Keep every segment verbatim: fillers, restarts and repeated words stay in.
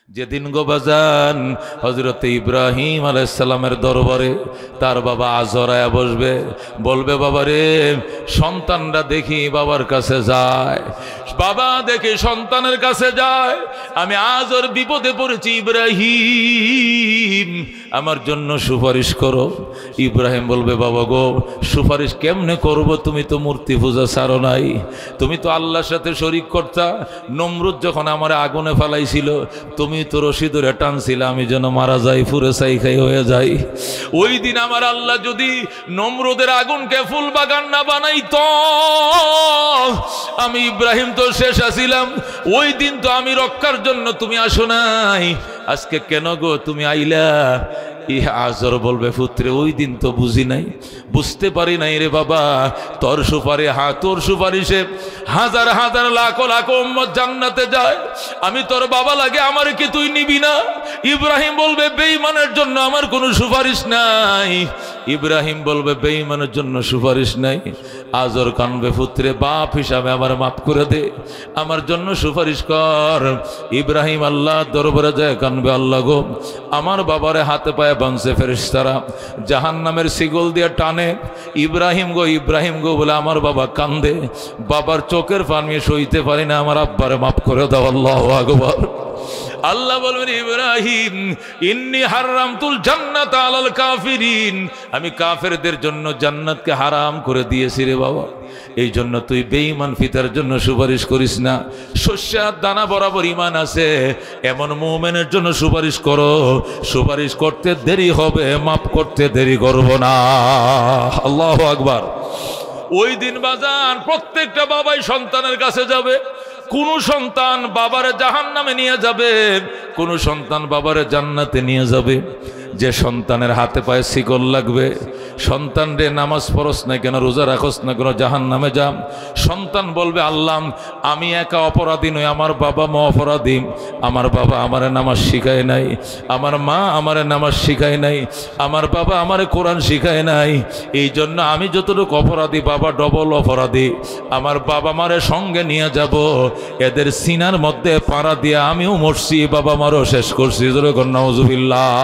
যেদিন গো বাজান হযরত ইব্রাহিম আলাইহিস সালামের দরবারে তার বাবা আজর আয়া বসবে, বলবে বাবা রে সন্তানরা দেখি বাবার কাছে যায়, বাবা দেখি সন্তানের কাছে যায়, আমি আজর বিপদে পড়েছি, ইব্রাহিম আমার জন্য সুপারিশ করো। ইব্রাহিম বলবে বাবা গো সুপারিশ কেমনে করব, তুমি তো মূর্তি পূজা ছাড়ো নাই, তুমি তো আল্লাহর সাথে শরীক করতা, নমরুদ যখন আমার আগুনে ফেলাইছিল তুমি তো রশি ধরে টানছিল আমি যেন মারা যাই, ফুরে চাই খাই হয়ে যাই। ওই দিন আমার আল্লাহ যদি নমরুদের আগুনকে ফুল বাগান না বানাইতো, আমি ইব্রাহিম তো শেষ আছিলাম, ওই দিন তো আমি রক্ষার জন্য তুমি আসো নাই, আজকে কেন গো তুমি আইলা? ইহ আজর বলবে পুত্রে ওই দিন তো বুঝি নাই, বুঝতে পারি নাই রে বাবা, তোর সুপারি হা তোর সুপারিশে হাজার হাজার লাখ লাখ উম্মত জান্নাতে যায়, আমি তোর বাবা লাগে আমার কি তুই নিবি না? ইব্রাহিম বলবে বেঈমানের জন্য আমার কোনো সুপারিশ নাই, ইব্রাহিম বলবে বেঈমানের জন্য সুপারিশ নাই। আজর কানবে পুত্রে বাপ হিসাবে আমার মাফ করে দে, আমার জন্য সুপারিশ কর। ইব্রাহিম আল্লাহ দরবারে যায় কানবে, আল্লাহ গো আমার বাবারে হাতে পায়ে বাঁধছে ফেরেশতারা, জাহান্নামের শিকল দিয়ে টানে, ইব্রাহিম গো ইব্রাহিম গো বলে আমার বাবা কান্দে, বাবার চোখের পানি সইতে পারি না, আমার আব্বারে মাফ করে দাও। আল্লাহু আকবার। আল্লাহ বলবেন ইব্রাহিম ইন্নী হারামতুল জান্নাত আলাল কাফিরিন, আমি কাফেরদের জন্য জান্নাতকে হারাম করে দিয়েছি রে বাবা, এই জন্য তুই বেঈমান ফিতার জন্য সুপারিশ করিস না, শস্যের দানা বরাবর ঈমান আছে এমন মুমিনের জন্য সুপারিশ করো, সুপারিশ করতে দেরি হবে মাফ করতে দেরি করব না। আল্লাহু আকবার। ওই দিন বাজান প্রত্যেকটা বাবাই সন্তানের কাছে যাবে, কোন সন্তান বাবারে জাহান্নামে নিয়ে যাবে, কোন সন্তান বাবারে জান্নাতে নিয়ে যাবে। যে সন্তানের হাতে পায়ে শিকল লাগবে, সন্তান রে নামাজ পড়স না কেন, রোজা রাখস না কেন, জাহান্নামে যা। সন্তান বলবে আল্লাহ আমি একা অপরাধী নই, আমার বাবা মা অপরাধী, আমার বাবা আমারে নামাজ শিখায় নাই, আমার মা আমারে নামাজ শিখায় নাই, আমার বাবা আমারে কোরআন শিখায় নাই, এই জন্য আমি যতটুকু অপরাধী বাবা ডবল অপরাধী, আমার বাবা মারে সঙ্গে নিয়ে যাব, এদের সিনার মধ্যে পাড়া দিয়ে আমিও মরছি বাবা মারও শেষ করছি। নাউজুবিল্লাহ।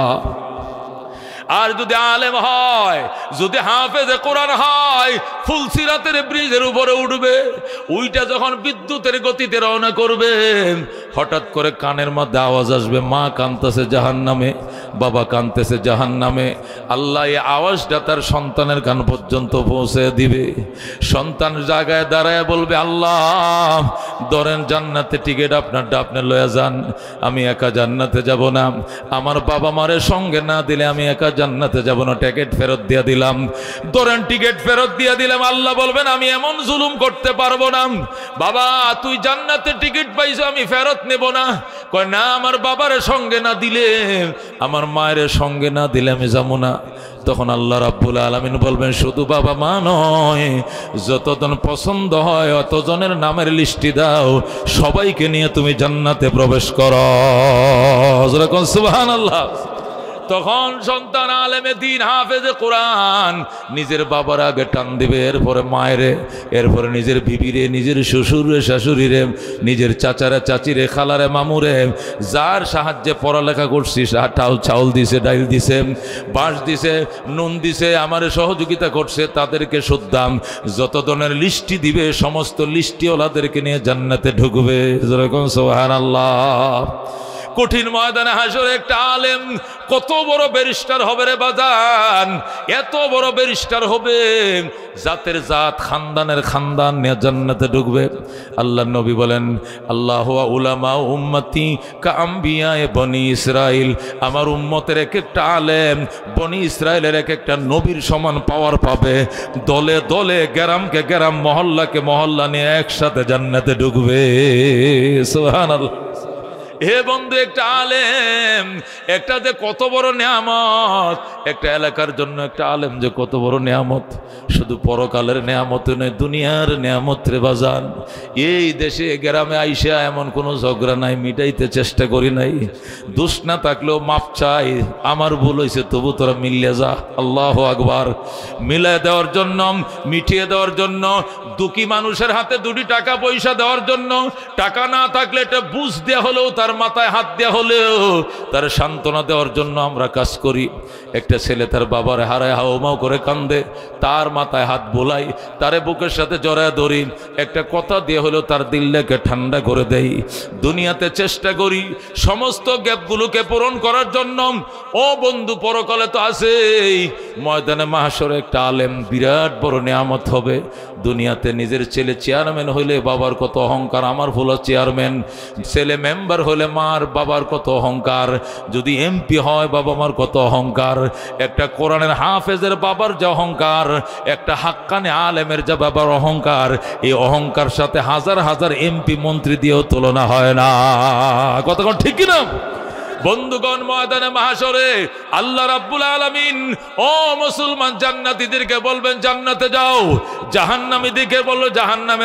আর যদি আলেম হয়, যদি হাফেজে কোরআন হয়, ফুলসিরাতের ব্রিজের উপরে উঠবে, ওইটা যখন বিদ্যুতের গতিতে রওনা করবে, হঠাৎ করে কানের মধ্যে আওয়াজ আসবে মা কাঁদতেছে জাহান্নামে, বাবা কাঁদতেছে জাহান্নামে। আল্লাহ এই আওয়াজটা তার সন্তানের কান পর্যন্ত পৌঁছে দিবে। সন্তান জায়গায় দাঁড়ায় বলবে আল্লাহ ধরেন জান্নাতে টিকিট আপনারটা আপনি লয়ে যান, আমি একা জান্নাতে যাব না, আমার বাবা মারে সঙ্গে না দিলে আমি একা জান্নাতে যাব না, টিকিট ফেরত দিয়ে দিলাম। ধরেন টিকিট ফেরত দিয়ে দিলাম, আল্লাহ বলবেন আমি এমন জুলুম করতে পারবো না, বাবা তুই জান্নাতে টিকিট পাইছো আমি ফেরত নেব না। কয় না আমার বাবারে সঙ্গে না দিলে, আমার মায়ের সঙ্গে না দিলে আমি যাবো না। তখন আল্লাহ রাব্বুল আলামিন বলবেন শুধু বাবা মা নয়, যতজন পছন্দ হয় অতজনের নামের লিস্টি দাও, সবাইকে নিয়ে তুমি জান্নাতে প্রবেশ করো। সুবহানাল্লাহ। তখন সন্তান আলেমে দিন হাফেজে কোরআন নিজের বাবার আগে টান দিবে, এরপরে মায়েরে, এরপরে নিজের বিবিরে, নিজের শ্বশুরে শাশুড়িরে, নিজের চাচারে চাচিরে, খালারে মামুরে, যার সাহায্যে পড়ালেখা করছি টাউল চাউল দিছে, ডাইল দিছে, বাঁশ দিছে, নুন দিছে, আমারে সহযোগিতা করছে, তাদেরকে শুদ্ধাম যত ধরনের লিস্টি দিবে সমস্ত লিস্টিওয়ালাদেরকে নিয়ে জান্নাতে ঢুকবে। যেরকম সুবহানাল্লাহ। কঠিন ময়দানে হাসরে একটা আলেম কত বড় ব্যারিস্টার হবে রে বাজান, এত বড় ব্যারিস্টার হবে, জাতের জাত খানদানের খানদান নিয়ে জান্নাতে ঢুকবে। আল্লাহ নবী বলেন আল্লাহু উলামা উম্মতি কাআম্বিয়ায়ে বনি ইসরাইল, আমার উম্মতের এক একটা আলেম বনি ইসরাইলের এক একটা নবীর সমান পাওয়ার পাবে, দলে দলে গ্রামকে গ্রাম মহল্লাকে মহল্লা নিয়ে একসাথে জান্নাতে ঢুকবে। সুবহানাল্লাহ। হে বন্ধু একটা আলেম একটা যে কত বড় নেয়ামত, একটা এলাকার জন্য একটা আলেম যে কত বড় নেয়ামত, শুধু পরকালের নেয়ামত নয় দুনিয়ার নেয়ামত রে বাজান। এই দেশে গ্রামে আইসা এমন কোনো ঝগড়া নাই, মিটাইতে চেষ্টা করি নাই, দোষ না থাকলেও মাপ চাই, আমার ভুল হয়েছে তবু তোরা মিলিয়ে যা। আল্লাহু আকবার। মিলিয়ে দেওয়ার জন্য, মিটিয়ে দেওয়ার জন্য, দুঃখী মানুষের হাতে দুটি টাকা পয়সা দেওয়ার জন্য, টাকা না থাকলে এটা বুঝ দেওয়া হলেও তার তার মাথায় হাত দেওয়া হলেও তার সান্ত্বনা দেওয়ার জন্য আমরা কাজ করি। একটা ছেলে তার বাবার হারায় হাওমাও করে কান্দে, তার মাথায় হাত বোলাই, তারে বুকের সাথে জড়ায় ধরি, একটা কথা দিয়ে হলেও তার দিলটাকে ঠান্ডা করে দেই। দুনিয়াতে চেষ্টা করি সমস্ত গ্যাপগুলোকে পূরণ করার জন্য। ও বন্ধু, পরকালে তো আছেই, ময়দানে মাহশরে একটা আলেম বিরাট বড় নিয়ামত হবে। দুনিয়াতে নিজের ছেলে চেয়ারম্যান হইলে বাবার কত অহংকার, আমার ভোলা চেয়ারম্যান। ছেলে মেম্বার হলে মার বাবার কত অহংকার, যদি এমপি হয় বাবা মার কত অহংকার। একটা কোরআনের হাফেজের বাবার যে অহংকার, একটা হাক্কানে আলেমের যে বাবার অহংকার, এই অহংকার সাথে হাজার হাজার এমপি মন্ত্রী দিয়েও তুলনা হয় না। কতক্ষণ ঠিক কিনা বন্ধুগণ? ময়দানে মাহশরে আল্লাহ রাব্বুল আলামিন ও মুসলমান জান্নাতীদেরকে বলবেন জান্নাতে যাও, জাহান্নামীদেরকে বলল জাহান্নামে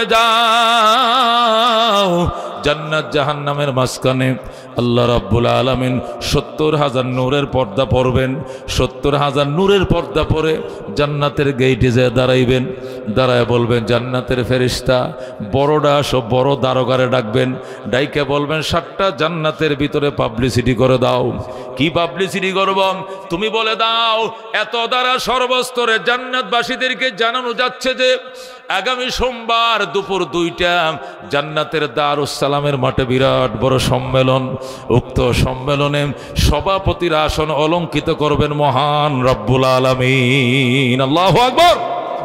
যাও। জান্নাত জাহান্নামের মাঝখানে আল্লাহ রাব্বুল আলামিন সত্তর হাজার নূরের পর্দা পরবেন। সত্তর হাজার নূরের পর্দা পরে জান্নাতের গেইটে যে দাঁড়াইবেন, দাঁড়ায় বলবেন জান্নাতের ফেরেশতা বড়ডা সব বড় দারোগারে ডাকবেন, ডাইকে বলবেন সাতটা জান্নাতের ভিতরে পাবলিসিটি করে দাও। কি পাবলিসিটি করব? তুমি বলে দাও এত দ্বারা সর্বস্তরে জান্নাতবাসীদেরকে জানানো যাচ্ছে যে আগামী সোমবার দুপুর দুইটা জান্নাতের দারুস সালামের মাঠে বিরাট বড় সম্মেলন। উক্ত সম্মেলনে সভাপতির আসন অলঙ্কিত করবেন মহান রব্বুল আলামিন। আল্লাহু আকবার।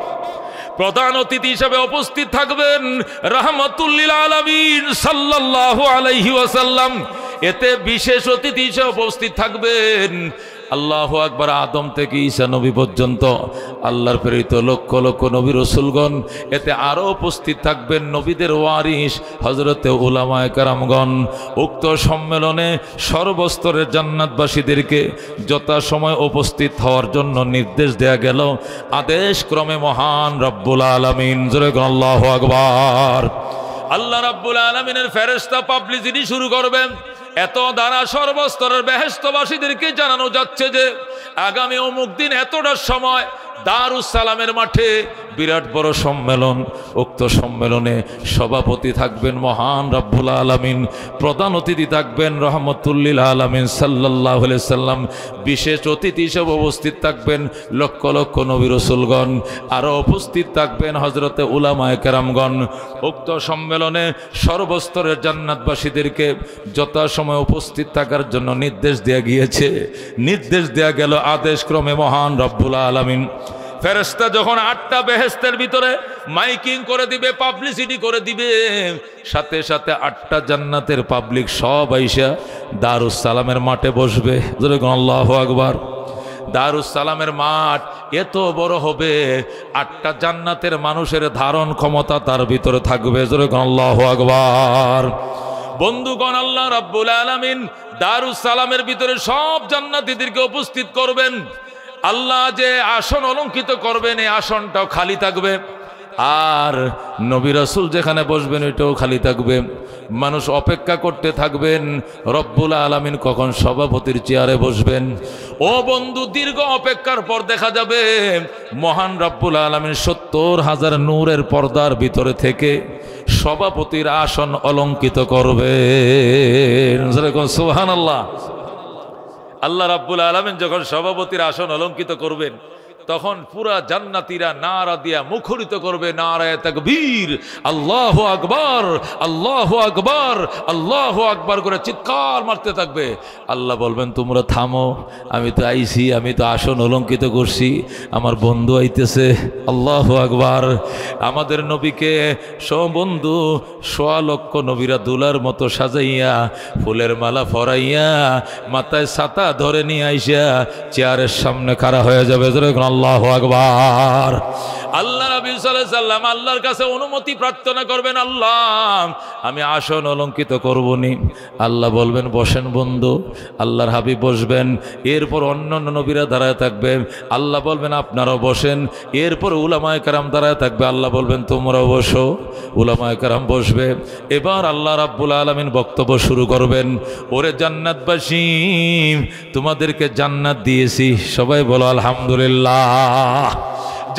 প্রধান অতিথি হিসেবে উপস্থিত থাকবেন রাহমাতুল লিল আলামিন সাল্লাল্লাহু আলাইহি ওয়াসাল্লাম। এতে বিশেষ অতিথি হিসেবে উপস্থিত থাকবেন আল্লাহু আকবার, আদম থেকে ঈসা নবী পর্যন্ত আল্লাহর প্রেরিত লক্ষ লক্ষ নবী রসুলগণ। এতে আরও উপস্থিত থাকবেন নবীদের ওয়ারিস হযরতে উলামায়ে কেরামগণ। উক্ত সম্মেলনে সর্বস্তরের জান্নাতবাসীদেরকে যথাসময় উপস্থিত হওয়ার জন্য নির্দেশ দেয়া গেল আদেশ ক্রমে মহান রব্বুল আলামিন। জোরে বলুন আল্লাহু আকবার। আল্লাহ রাব্বুল আলামিনের ফেরেশতা পাবলিসিটি শুরু করবেন। এত দ্বারা সর্বস্তরের বেহেশতবাসীদেরকে জানানো যাচ্ছে যে আগামী অমুক দিন এতটার সময় দারুস সালামের মাঠে বিরাট বড় সম্মেলন। উক্ত সম্মেলনে সভাপতি থাকবেন মহান রব্বুল আলামিন, প্রধান অতিথি থাকবেন রহমতুল লিল আলামিন সাল্লাল্লাহু আলাইহি সাল্লাম, বিশেষ অতিথি হিসেবে উপস্থিত থাকবেন লক্ষ লক্ষ নবী রাসূলগণ, আরও উপস্থিত থাকবেন হযরতে উলামায়ে কেরামগণ। উক্ত সম্মেলনে সর্বস্তরের জান্নাতবাসীদেরকে যথাসময় উপস্থিত থাকার জন্য নির্দেশ দেয়া গিয়েছে। নির্দেশ দেয়া গেল আদেশ ক্রমে মহান রব্বুল আলামিন। ফেরেশতা যখন আটটা বেহেশতের ভিতরে মাইকিং করে দিবে, পাবলিসিটি করে দিবে, সাথে সাথে আটটা জান্নাতের পাবলিক সব আইসা দারুস সালামের মাঠে বসবে। আল্লাহু আকবার। দারুস সালামের মাঠ এত বড় হবে, আটটা জান্নাতের মানুষের ধারণ ক্ষমতা তার ভিতরে থাকবে। আল্লাহু আকবার। বন্ধুগণ, আল্লাহ রাব্বুল আলামিন দারুস সালামের ভিতরে সব জান্নাতীদেরকে উপস্থিত করবেন। আল্লাহ যে আসন অলঙ্কিত করবেন এই আসনটাও খালি থাকবে, আর নবী রাসূল যেখানে বসবেন এটাও খালি থাকবে। মানুষ অপেক্ষা করতে থাকবেন রব্বুল আলামিন কখন সভাপতির চেয়ারে বসবেন। ও বন্ধু, দীর্ঘ অপেক্ষার পর দেখা যাবে মহান রব্বুল আলামিন সত্তর হাজার নূরের পর্দার ভিতরে থেকে সভাপতির আসন অলঙ্কিত করবেন। সুবহানাল্লাহ। আল্লাহ রাব্বুল আলামিন যখন সভাপতির আসন অলঙ্কিত করবেন তখন পুরা জান্নাতীরা নারা দিয়া মুখরিত করবে, নারায়ে তাকবীর, আল্লাহু আকবার, আল্লাহু আকবার, আল্লাহু আকবার করে চিৎকার মারতে থাকবে। আল্লাহ বলবেন তোমরা থামো, আমি তো আইছি, আমি তো আসন অলঙ্কিত করছি, আমার বন্ধু আইতেছে। আল্লাহু আকবার। আমাদের নবীকে সব বন্ধু সোয়া লক্ষ নবীরা দুলার মতো সাজাইয়া ফুলের মালা ফরাইয়া মাথায় ছাতা ধরে নিয়ে আইসা চেয়ারের সামনে খাড়া হয়ে যাবে। আল্লাহু আকবার। আল্লাহ নবী সাল্লাল্লাহু আলাইহি সাল্লাম আল্লাহর কাছে অনুমতি প্রার্থনা করবেন, আল্লাহ আমি আসন অলঙ্কিত করবনি। আল্লাহ বলবেন বসেন বন্ধু। আল্লাহর হাবিব বসবেন, এরপর অন্যান্য নবীরা দাঁড়ায় থাকবে। আল্লাহ বলবেন আপনারাও বসেন, এরপর উলামায়ে কেরাম দাঁড়ায় থাকবে। আল্লাহ বলবেন তোমরাও বসো, উলামায়ে কেরাম বসবে। এবার আল্লাহ রাব্বুল আলামিন বক্তব্য শুরু করবেন। ওরে জান্নাতবাসী, তোমাদেরকে জান্নাত দিয়েছি, সবাই বলো আলহামদুলিল্লাহ।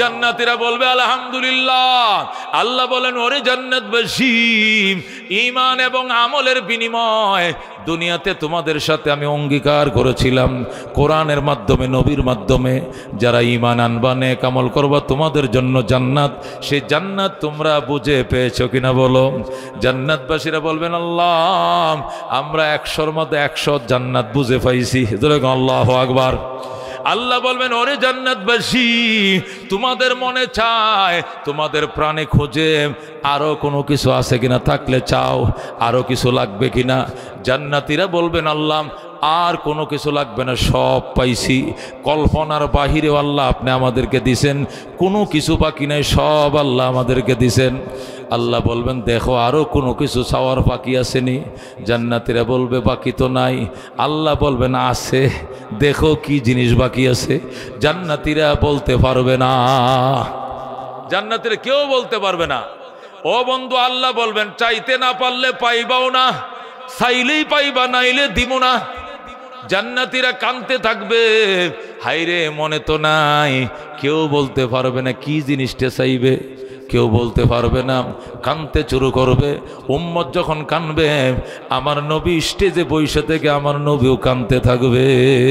জান্নাতীরা বলবে আলহামদুলিল্লাহ। আল্লাহ বলেন ওরে জান্নাতবাসী, ঈমান এবং আমলের বিনিময় দুনিয়াতে তোমাদের সাথে আমি অঙ্গীকার করেছিলাম কোরআনের মাধ্যমে, নবীর মাধ্যমে, যারা ঈমান আনবা, নেক আমল করবা, তোমাদের জন্য জান্নাত। সেই জান্নাত তোমরা বুঝে পেয়েছো কিনা বলো? জান্নাতবাসীরা বলবেন আল্লাহ, আমরা একশোর মধ্যে একশো জান্নাত বুঝে পাইছি। আল্লাহু আকবার। আল্লাহ বলবেন ওরে জান্নাতবাসী, তোমাদের মনে চায়, তোমাদের প্রাণে খোঁজে আরো কোনো কিছু আছে কিনা, থাকলে চাও আরো কিছু লাগবে কিনা। জান্নাতীরা বলবেন আল্লাহ আর কোনো কিছু লাগবে না, সব পাইছি, কল্পনার বাহিরেও আল্লাহ আপনি আমাদেরকে দিছেন, কোনো কিছু বাকি নাই, সব আল্লাহ আমাদেরকে দিছেন। আল্লাহ বলবেন দেখো আরো কোনো কিছু চাওয়ার বাকি আসেনি। জান্নাতীরা বলবে বাকি তো নাই। আল্লাহ বলবেন আছে, দেখো কি জিনিস বাকি আছে। জান্নাতীরা বলতে পারবে না, জান্নাতীরা কেউ বলতে পারবে না। ও বন্ধু, আল্লাহ বলবেন চাইতে না পারলে পাইবাও না, চাইলেই পাইবা, নাইলে দিব না। জান্নাতীরা কাঁদতে থাকবে, হাইরে মনে তো নাই। কেউ বলতে পারবে না কি জিনিসটা চাইবে, কেউ বলতে পারবে না, কাঁদতে শুরু করবে। উম্মত যখন কাঁদবে, আমার নবী স্টেজে বসে থেকে আমার নবীও কাঁদতে থাকবে।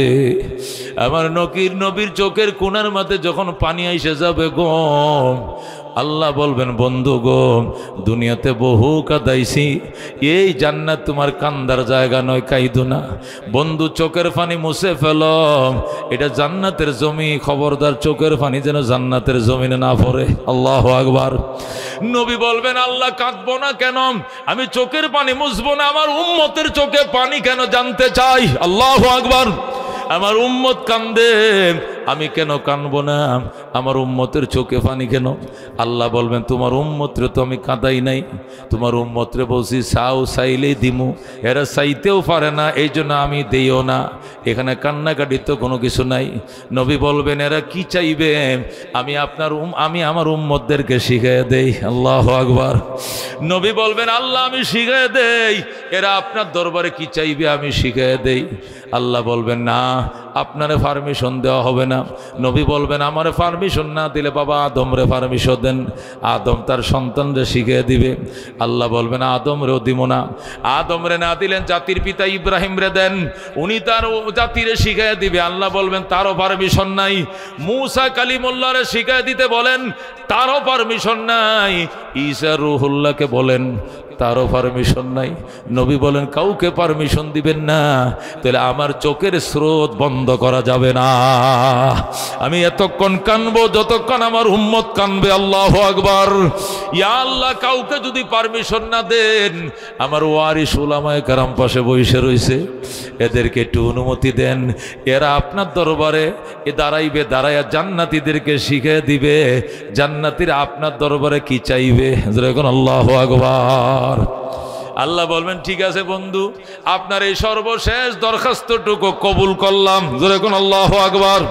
আমার নবীর নবীর চোখের কোণার মাঝে যখন পানি এসে যাবে গো, আল্লাহ বলবেন বন্ধু গো, দুনিয়াতে বহু কাঁদাইছি, এই জান্নাত তোমার কান্দার জায়গা নয়, কাইদো না। বন্ধু চোখের পানি মুছে ফেল, এটা জান্নাতের জমি, খবরদার চোখের পানি যেন জান্নাতের জমিনে না পড়ে। আল্লাহু আকবার। নবী বলবেন আল্লাহ কাঁদবো না কেন, আমি চোখের পানি মুছবো না, আমার উম্মতের চোখে পানি কেন জানতে চাই। আল্লাহু আকবার। আমার উম্মত কান্দে, আমি কেন কাঁদবো না, আমার উম্মতের চোখে পানি কেন? আল্লাহ বলবেন তোমার উম্মতরে তো আমি কাঁদাই নাই, তোমার উম্মতরে বলছি চাও, চাইলেই দিমু, এরা চাইতেও পারে না, এই জন্য আমি দেইও না। এখানে কান্নাকাটির তো কোনো কিছু নাই। নবী বলবেন এরা কি চাইবে, আমি আপনার আমি আমার উম্মতদেরকে শিখিয়ে দেই। আল্লাহু আকবার। নবী বলবেন আল্লাহ আমি শিখিয়ে দেই, এরা আপনার দরবারে কি চাইবে আমি শিখিয়ে দেই। আল্লাহ বলবেন না, আপনারে পারমিশন দেওয়া হবে না। নবী বলবেন আমারে পারমিশন না দিলে বাবা আদমরে পারমিশন দেন, আদম তার সন্তানরে শিখিয়ে দিবে। আল্লাহ বলবেন আদমরেও দিব না। আদমরে না দিলেন জাতির পিতা ইব্রাহিম রে দেন, উনি তার জাতিরে শিখিয়ে দিবে। আল্লাহ বলবেন তারও পারমিশন নাই। মুসা কালিমুল্লাহরে শিখিয়ে দিতে বলেন, তারও পারমিশন নাই। ঈসা রুহুল্লাহকে বলেন, তারও পারমিশন নাই। নবী বলেন কাউকে পারমিশন দিবেন না, তাহলে আমার চোখের স্রোত বন্ধ করা যাবে না। আমি এতক্ষণ কানবো যতক্ষণ আমার উম্মত কানবে। আল্লাহু আকবার। ইয়া আল্লাহ, কাউকে যদি পারমিশন না দেন, আমার ওয়ারিস উলামায়ে কেরাম পাশে বসে রয়েছে, এদেরকে একটু অনুমতি দেন, এরা আপনার দরবারে এ দাঁড়াইবে, দাঁড়াইয়া জান্নাতীদেরকে শিখিয়ে দিবে জান্নাতীরা আপনার দরবারে কি চাইবে। যখন আল্লাহু আকবার। আল্লাহ বলবেন ঠিক আছে বন্ধু, আপনার এই সর্বশেষ দরখাস্তটুকু কবুল করলাম। যখন আল্লাহু আকবার।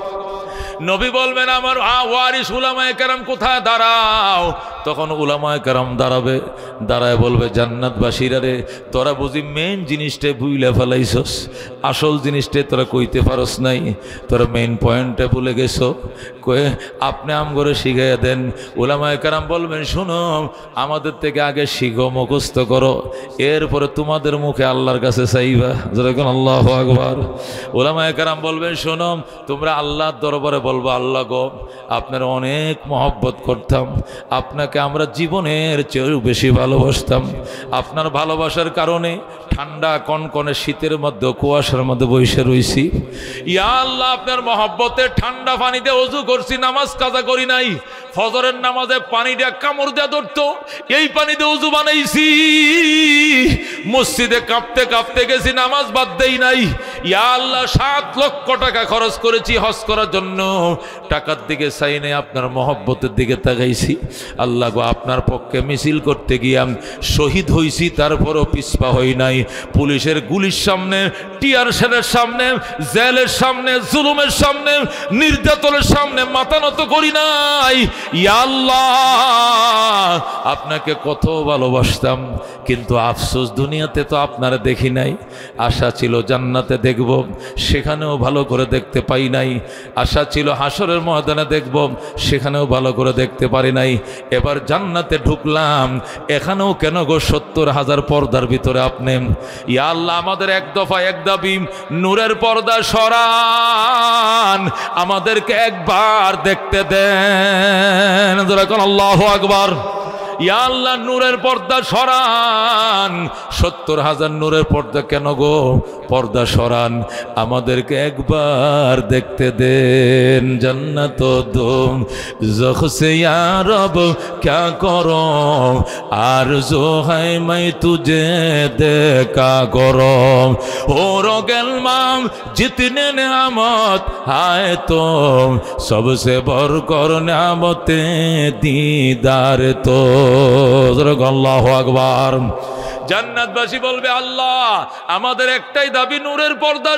নবী বলবেন আমার ওয়ারিস উলামায়ে কেরাম কোথায়, দাঁড়াও। তখন উলামায়ে কেরাম দাঁড়াবে, দাঁড়ায় বলবে জান্নাতবাসীরা রে, তোরা বুঝি মেইন জিনিসটা ভুলে ফেলাইছস, আসল জিনিসটা তোরা কইতে পারস নাই, তোরা মেইন পয়েন্টটা ভুলে গেছো, কয়ে আপনি আম করে শিখাইয়া দেন। উলামায়ে কেরাম বলবেন শুনো, আমাদের থেকে আগে শিখো, মুখস্থ করো, এরপরে তোমাদের মুখে আল্লাহর কাছে চাইবা। যখন আল্লাহু আকবার। উলামায়ে কেরাম বলবেন শোনো, তোমরা আল্লাহর দরবারে বলবো আল্লাহ গো, আপনার অনেক মহব্বত করতাম, আপনাকে আমরা জীবনের চেয়েও বেশি ভালোবাসতাম, আপনার ভালোবাসার কারণে ঠান্ডা কনকনে শীতের মধ্যে কুয়াশার মধ্যে বসে রইছি। ইয়া আল্লাহ, আপনার মহব্বতে ঠান্ডা পানিতে ওযু করছি, নামাজ কাজা করি নাই, ফজরের নামাজে পানিটা কামড় দেয়া ধরতো, এই পানিতে ওযু বানাইছি, মসজিদে কাঁপতে কাঁপতে গেছি, নামাজ বাদ দেই নাই। ইয়া আল্লাহ, সাত লক্ষ টাকা খরচ করেছি হজ করার জন্য, টাকার দিকে চাই নাই, আপনার মহব্বতের দিকে তাকাইছি। আল্লাহ গো, আপনার পক্ষে মিছিল করতে গিয়ে শহীদ হইছি, তারপরও পিছপা হই নাই। পুলিশের গুলির সামনে, টিয়ার সেলের সামনে, জেলের সামনে, জুলুমের সামনে, নির্যাতনের সামনে মাথা নত করি নাই। ইয়া আল্লাহ, আপনাকে কত ভালোবাসতাম, কিন্তু আফসোস দুনিয়াতে তো আপনারা দেখি নাই। আশা ছিল জান্নাতে দেখব, দেখব, সেখানেও ভালো করে দেখতে পাই নাই। আশা ছিল হাসরের ময়দানে দেখব, সেখানেও ভালো করে দেখতে পারি নাই। এবার জান্নাতে ঢুকলাম, এখানেও কেন গো সত্তর হাজার পর্দার ভিতরে আপনি? ইয়া আল্লাহ, আমাদের এক দফা এক দাবি, নূরের পর্দা সরান, আমাদেরকে একবার দেখতে দেন। আল্লাহু আকবার। ইয়া আল্লাহ, নূরের পর্দা সরান, সত্তর হাজার নূরের পর্দা কেন গো? পর্দা সরান, আমাদেরকে একবার দেখতে দেন। জান্নাত দুম জখসে ইয়া রব ক্যা করো, আরজু হায় मैं तुझे देखा करो, और गलमाम जितने नेमत आए तो सबसे बढ़कर नेमते दीदार तो। আল্লাহু আকবার। জান্নাতবাসী বলবে, আল্লাহ আমাদের একটাই দাবি, নূরের পর্দা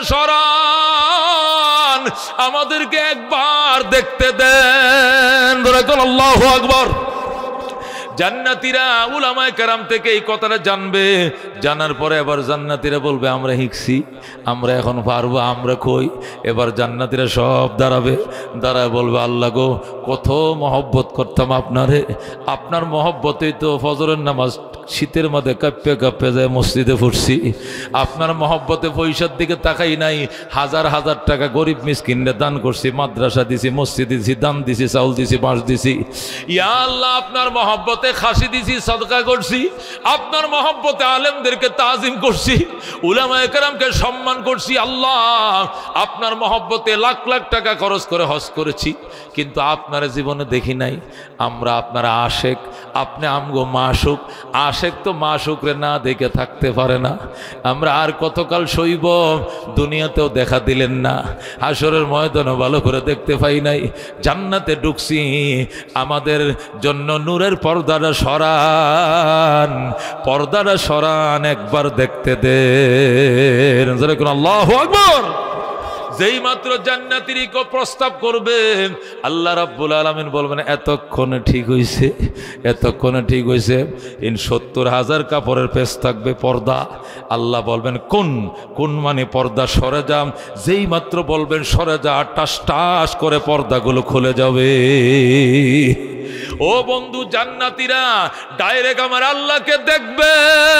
সরান, আমাদেরকে একবার দেখতে দেন। আল্লাহু আকবার। জান্নাতীরা উলামায়ে কেরাম থেকে এই কথাটা জানবে, জানার পরে এবার জান্নাতীরা বলবে, আমরা হিকছি, আমরা এখন পারবো, আমরা কই? এবার জান্নাতীরা সব দাঁড়াবে, দাঁড়ায় বলবে, আল্লাহ গো, কত মহব্বত করতাম আপনারে, আপনার মহব্বতেই তো ফজরের নামাজ শীতের মধ্যে কাঁপে কাঁপে যায় মসজিদে পড়ছি, আপনার মহব্বতে পয়সার দিকে তাকাই নাই, হাজার হাজার টাকা গরিব মিসকিনরে দান করছি, মাদ্রাসা দিছি, মসজিদ দিছি, দান দিছি, চাউল দিছি, বাঁশ দিছি। ইয়া আল্লাহ, আপনার মহব্বতে খাসি দিছি, সদকা করছি, আপনার মহব্বতে আলেমদেরকে তাজিম করছি, উলামায়ে কেরামকে সম্মান করছি। আল্লাহ, আপনার মহব্বতে লাখ লাখ টাকা খরচ করে হজ করেছি, কিন্তু আপনার জীবনে দেখি নাই। আমরা আপনার আশেক, আপনি আমগো মাশুক। আশেক তো মাশুকরে না দেখে থাকতে পারে না। আমরা আর কতকাল সইব? দুনিয়াতেও দেখা দিলেন না, হাসরের ময়দানও ভালো করে দেখতে পাই নাই। জান্নাতে ঢুকছি, আমাদের জন্য নূরের পর্দাটা সরান, পর্দাটা সরান, একবার দেখতে দেন। আল্লাহু আকবার। যেই মাত্র জান্নাতীর কো প্রস্তাব করবে, আল্লাহ রাব্বুল আলামিন বলবেন, এতক্ষণে ঠিক হইছে, এতক্ষণে ঠিক হইছে। ইন সত্তর হাজার কাপড়ের পেশ থাকবে পর্দা। আল্লাহ বলবেন, কোন কোন মানে পর্দা সরে যাম। যেই মাত্র বলবেন সরে যা, টাস টাস করে পর্দাগুলো খুলে যাবে। ও বন্ধু, জান্নাতীরা ডাইরেক্ট আমার আল্লাহকে দেখবে।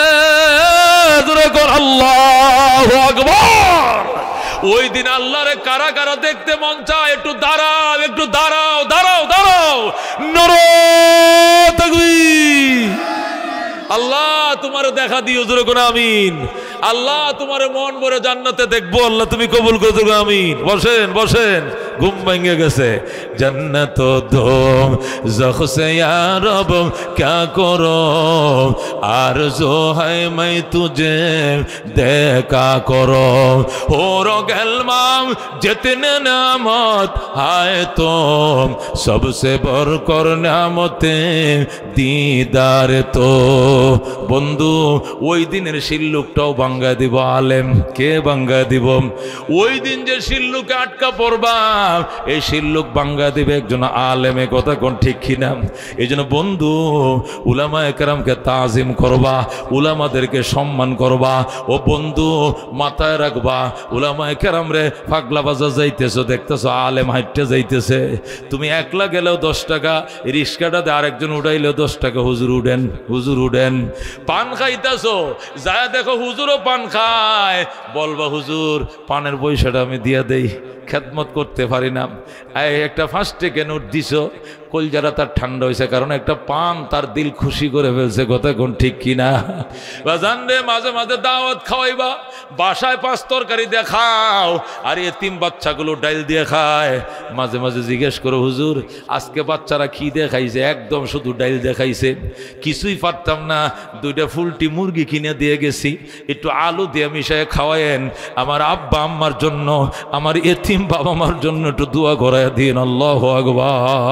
আল্লাহু আকবার। ওই দিন আল্লাহরে কারা কারা দেখতে মন চায়? একটু দাঁড়াও, একটু দাঁড়াও, দাঁড়াও, দাঁড়াও। নারে তাকবীর। আল্লাহ তোমারে দেখা দিও, জোরে করে আমিন। আল্লাহ তোমারে মন ভরে জান্নাতে দেখবো, আল্লাহ তুমি কবুল করে দেবো, আমিন। বসেন বসেন, ঘুম ভেঙে গেছে। জান্নাত দোম জখসে ইয়া রব ক্যা করো, আরজু হায় मैं तुझे देखा करो, और गलमाम जितने नेमत आए तो सबसे बढ़कर नेमते दीदार तो। বন্ধু, ওই দিনের শিল্লুকটাও ভাঙ্গা দিব আলেম। কে ভাঙ্গা দিব? ওই দিন যে শিল্লুকে আটকা পড়বা, এই শিল্লুক ভাঙ্গা দিবে একজন আলেমে। কথা কোন ঠিক কিনা? এই জন্য বন্ধু, উলামায়ে কেরামকে তাজিম করবা, উলামাদেরকে সম্মান করবা। ও বন্ধু, মাথায় রাখবা, উলামায়ে কেরাম রে পাগলা বাজা যাইতেছো, দেখতেছো আলেম হাঁটতে যাইতেছে, তুমি একলা গেলেও দশ টাকা, রিক্সাটাতে আরেকজন উঠাইলেও দশ টাকা, হুজুর উঠেন, হুজুর উঠেন। পান খাইতেছো, যায় দেখো হুজুরও পান খায়, বলবা হুজুর পানের পয়সাটা আমি দিয়া দেই, খেদমত করতে পারি না। একটা ফার্স্ট টেকে নোট দিছ, কলজারা তার ঠান্ডা হয়েছে, কারণ একটা পান তার দিল খুশি করে ফেলছে। কথা কোন ঠিক কিনা? বা জানবে মাঝে মাঝে দাওয়াত খাওয়াইবা, বাসায় পাঁচ তরকারি দিয়ে খাও, আর এতিম বাচ্চাগুলো ডাইল দিয়ে খায়। মাঝে মাঝে জিজ্ঞেস করো, হুজুর আজকে বাচ্চারা কি দিয়ে খাইছে? একদম শুধু ডাইল দিয়ে খাইছে, কিছুই পারতাম না, দুইটা ফুলটি মুরগি কিনে দিয়ে গেছি, একটু আলু দিয়ে মিশিয়ে খাওয়ায়েন, আমার আব্বা আম্মার জন্য, আমার এতিম বাবা মার জন্য একটু দোয়া করায় দিন। আল্লাহু আকবার।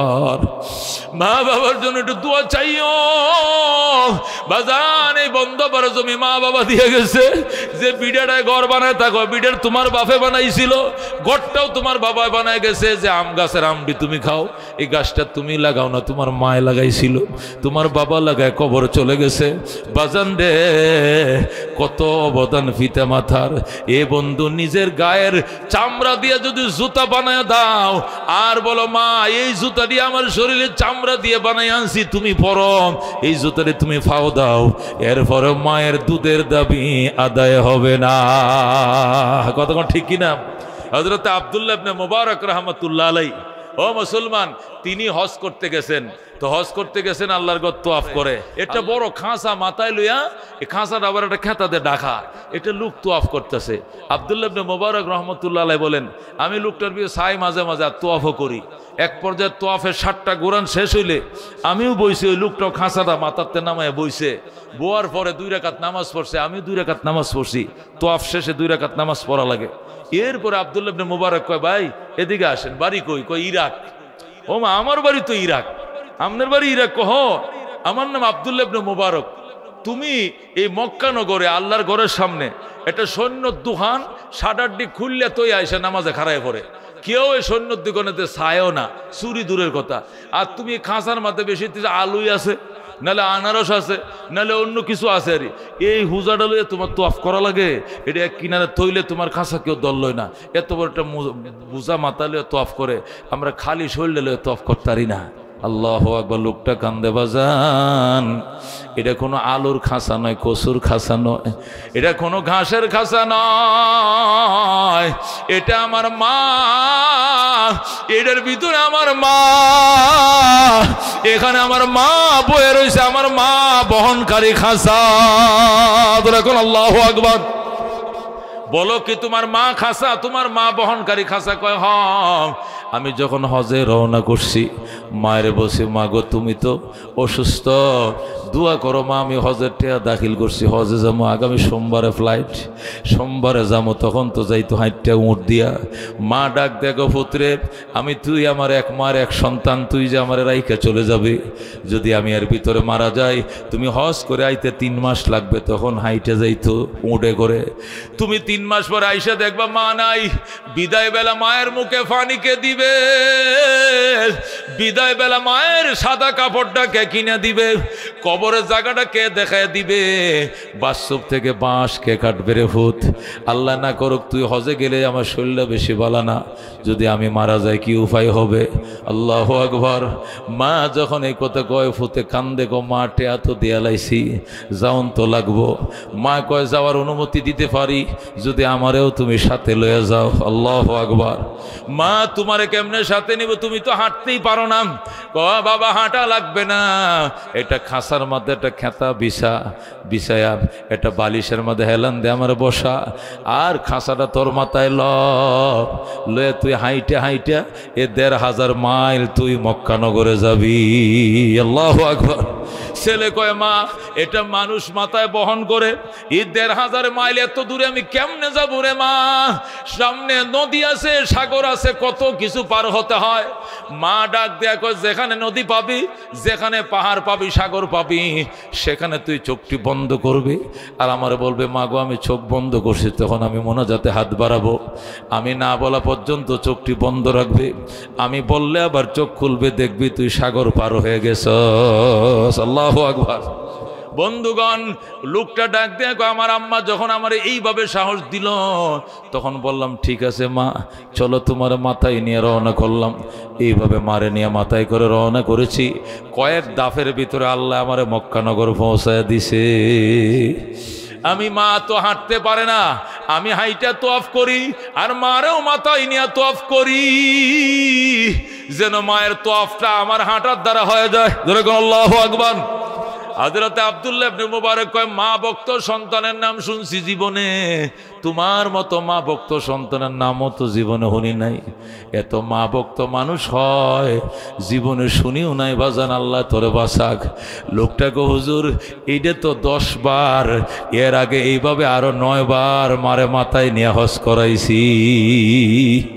মা বাবার জন্য একটু দোয়া চাইও বাজান। এই বন্ধ পারে জমি মা বাবা দিয়ে গেছে, যে বিড়াটায় ঘর বানায় থাকো, বিড়ার তোমার বাপে বানাইছিল, ঘরটাও তোমার বাবায় বানায় গেছে। যে আম গাছের আমটি তুমি খাও, এই গাছটা তুমি লাগাও না, তোমার মায় লাগাইছিল, তোমার বাবা লাগায় কবর চলে গেছে। বাজান রে, কত অবদান পিতা মাথার। এ বন্ধু, নিজের গায়ের চামড়া দিয়ে যদি জুতা বানায় দাও আর বলো মা এই জুতা দিয়ে আমার শরীরের চামড়া দিয়ে বানাই আনছি, তুমি পরো, এই জুতারে তুমি ফাও দাও, এরপরে মায়ের দুধের দাবি আদায় হবে না। কতক্ষণ ঠিক কিনা? হযরত আব্দুল্লাহ ইবনে মুবারক রাহমাতুল্লাহ আলাইহি, ও মুসলমান, তিনি হজ করতে গেছেন। তো হজ করতে গেছেন, আল্লাহর ঘর তওয়াফ করে, এটা বড় খাঁচা মাথায় লইয়া, এই খাঁচাটা আবার একটা খেতাতে ঢাকা, এটা লোক তওয়াফ করতেছে। আব্দুল্লাহ ইবনে মুবারক রাহমাতুল্লাহ আলাইহি বলেন, আমি লোকটার বিয়ে চাই মাঝে মাঝে আর তওয়াফও করি। এক পর্যায়ে তওয়াফের ষাটটা গোরান শেষ হইলে আমিও বইছি, ওই লোকটাও খাঁচাটা মাথাতে নামায় বইছে। বোয়ার পরে দুই রাকাত নামাজ পড়ছে, আমিও দুই রাকাত নামাজ পড়ছি। তওয়াফ শেষে দুই রাকাত নামাজ পড়া লাগে। এরপরে আব্দুল্লাহ ইবনে মুবারক কয়, ভাই এদিকে আসেন। বাড়ি কই? কই ইরাক। ও মা, আমার বাড়ি তো ইরাক। আপনার বাড়ি ইরাক? কহ, আমার নাম আব্দুল্লাহ ইবনে মুবারক। তুমি এই মক্কা নগরে আল্লাহর ঘরের সামনে একটা সৈন্য দুহান সাডারডি খুললে তুই আইসা নামাজে খাড়ায় পড়ে, কেউ এই সৈন্য দুকানেতে ছায়ও না, চুরি দূরের কথা। আর তুমি খাঁচার মাঝে বেশি আলুই আছে, নাহলে আনারস আছে, নাহলে অন্য কিছু আছে। আর এই হুজাটা লইয়ে তোমার তওয়াফ করা লাগে, এটা এক কিনারে থইলে তোমার খাঁচা কেউ দল লয় না। এত বড় একটা বুঝা মাথা লইয়ে তওয়াফ করে, আমরা খালি শরীরে লইয়ে তওয়াফ করতে পারি না। আল্লাহু আকবার। লোকটা কান্দে বাজান, এটা কোনো আলুর খাঁচা নয়, কচুর খাঁচা নয়, এটা কোনো ঘাসের খাঁচা নয়, এটা আমার মা, এটার ভিতরে আমার মা, এখানে আমার মা বয়ে রয়েছে, আমার মা বহনকারী খাঁচা। আল্লাহু আকবার। বলো কি তোমার মা খাঁচা, তোমার মা বহনকারী খাঁচা? কয় হ। আমি যখন হজে রওনা করছি, মায়ের বসে, মা গো তুমি তো অসুস্থ, দোয়া করো মা, আমি হজের টেয়া দাখিল করছি, হজে যাবো, আগামী সোমবারে ফ্লাইট, সোমবারে যাবো, তখন তো যাইতো হাইটটা উঁট দিয়া। মা ডাক দেখো, পুত্রে আমি, তুই আমার এক মার এক সন্তান, তুই যে আমার রাইখা চলে যাবে, যদি আমি এর ভিতরে মারা যাই, তুমি হজ করে আইতে তিন মাস লাগবে, তখন হাইটে যাইতো উঁটে করে। তুমি তিন মাস পরে আইসা দেখবা মা নাই, বিদায় বেলা মায়ের মুখে ফানিকে দিবে, বিদায় বেলা মায়ের সাদা কাপড়টা কে কিনে দিবে, কবরের জায়গাটা কে দেখায় দিবে, বাস্তব থেকে বাঁশ কে কাটবে রে ভূত। আল্লাহ না করুক তুই হজে গেলে আমার শরীরটা বেশি ভালো না, যদি আমি মারা যাই কি উপায় হবে? আল্লাহু আকবার। মা যখন এই কথা কয়, ফুতে কান্দে, গো মা টেয়া তো দেয়া লাইছি, যাওন তো লাগবো। মা কয় যাওয়ার অনুমতি দিতে পারি, যদি আমারেও তুমি সাথে লয়ে যাও। আল্লাহু আকবার। মা তোমারে কেমনে সাথে নিব, তুমি তো হাঁটতেই পারো না। ক বাবা হাঁটা লাগবে না, এটা খাঁচার মধ্যে একটা খেতা বিছা বিছায়া, এটা বালিশের মধ্যে হেলান দে আমার বসা, আর খাঁচাটা তোর মাথায় ল, লয়ে তুই হাইটে হাইটে এ দেড় হাজার মাইল তুই মক্কা নগরে যাবি। আল্লাহু আকবার। ছেলে কয় মা এটা মানুষ মাথায় বহন করে, এই দেড় হাজার মাইল এত দূরে আমি কেমনে যাব রে মা? সামনে নদী আছে, সাগর আছে, কত কিছু পার হতে হয়। মা ডাক দেয়া কয়, যেখানে নদী পাবি, যেখানে পাহাড় পাবি, সাগর পাবি, সেখানে তুই চোখটি বন্ধ করবি, আর আমার বলবে মা গো আমি চোখ বন্ধ করছি, তখন আমি মোনাজাতে হাত বাড়াবো। আমি না বলা পর্যন্ত চোখটি বন্ধ রাখবে, আমি বললে আবার চোখ খুলবে, দেখবি তুই সাগর পার হয়ে গেছস। আল্লাহু আকবার। বন্ধুগণ, লোকটা ডাক দেয়া, আমার আম্মা যখন আমার এইভাবে সাহস দিল, তখন বললাম ঠিক আছে মা, চলো তোমার মাথায় নিয়ে রওনা করলাম। এইভাবে মারে নিয়ে মাথায় করে রওনা করেছি। কয়েক দাফের ভিতরে আল্লাহ আমারে মক্কানগর পৌঁছায় দিছে। আমি মা তো হাঁটতে পারে না, আমি হাইটা তওয়াফ করি, আর মারেও মাথায় নিয়ে তওয়াফ করি, যেন মায়ের তওয়াফটা আমার হাঁটার দ্বারা হয়ে যায়। যেরকম আল্লাহু আকবার। হযরত আব্দুল্লাহ ইবনে মুবারক কয়, মা ভক্ত সন্তানের নাম শুনছি জীবনে, তোমার মতো মা ভক্ত সন্তানের নামও তো জীবনে শুনি নাই। এত মা ভক্ত মানুষ হয় জীবনে শুনিও নাই। বাজান আল্লাহ তোরে বাঁচাক। লোকটাকে হুজুর এইটা তো দশ বার, এর আগে এইভাবে আরো নয় বার মারে মাথায় নিয়ে হজ করাইছি।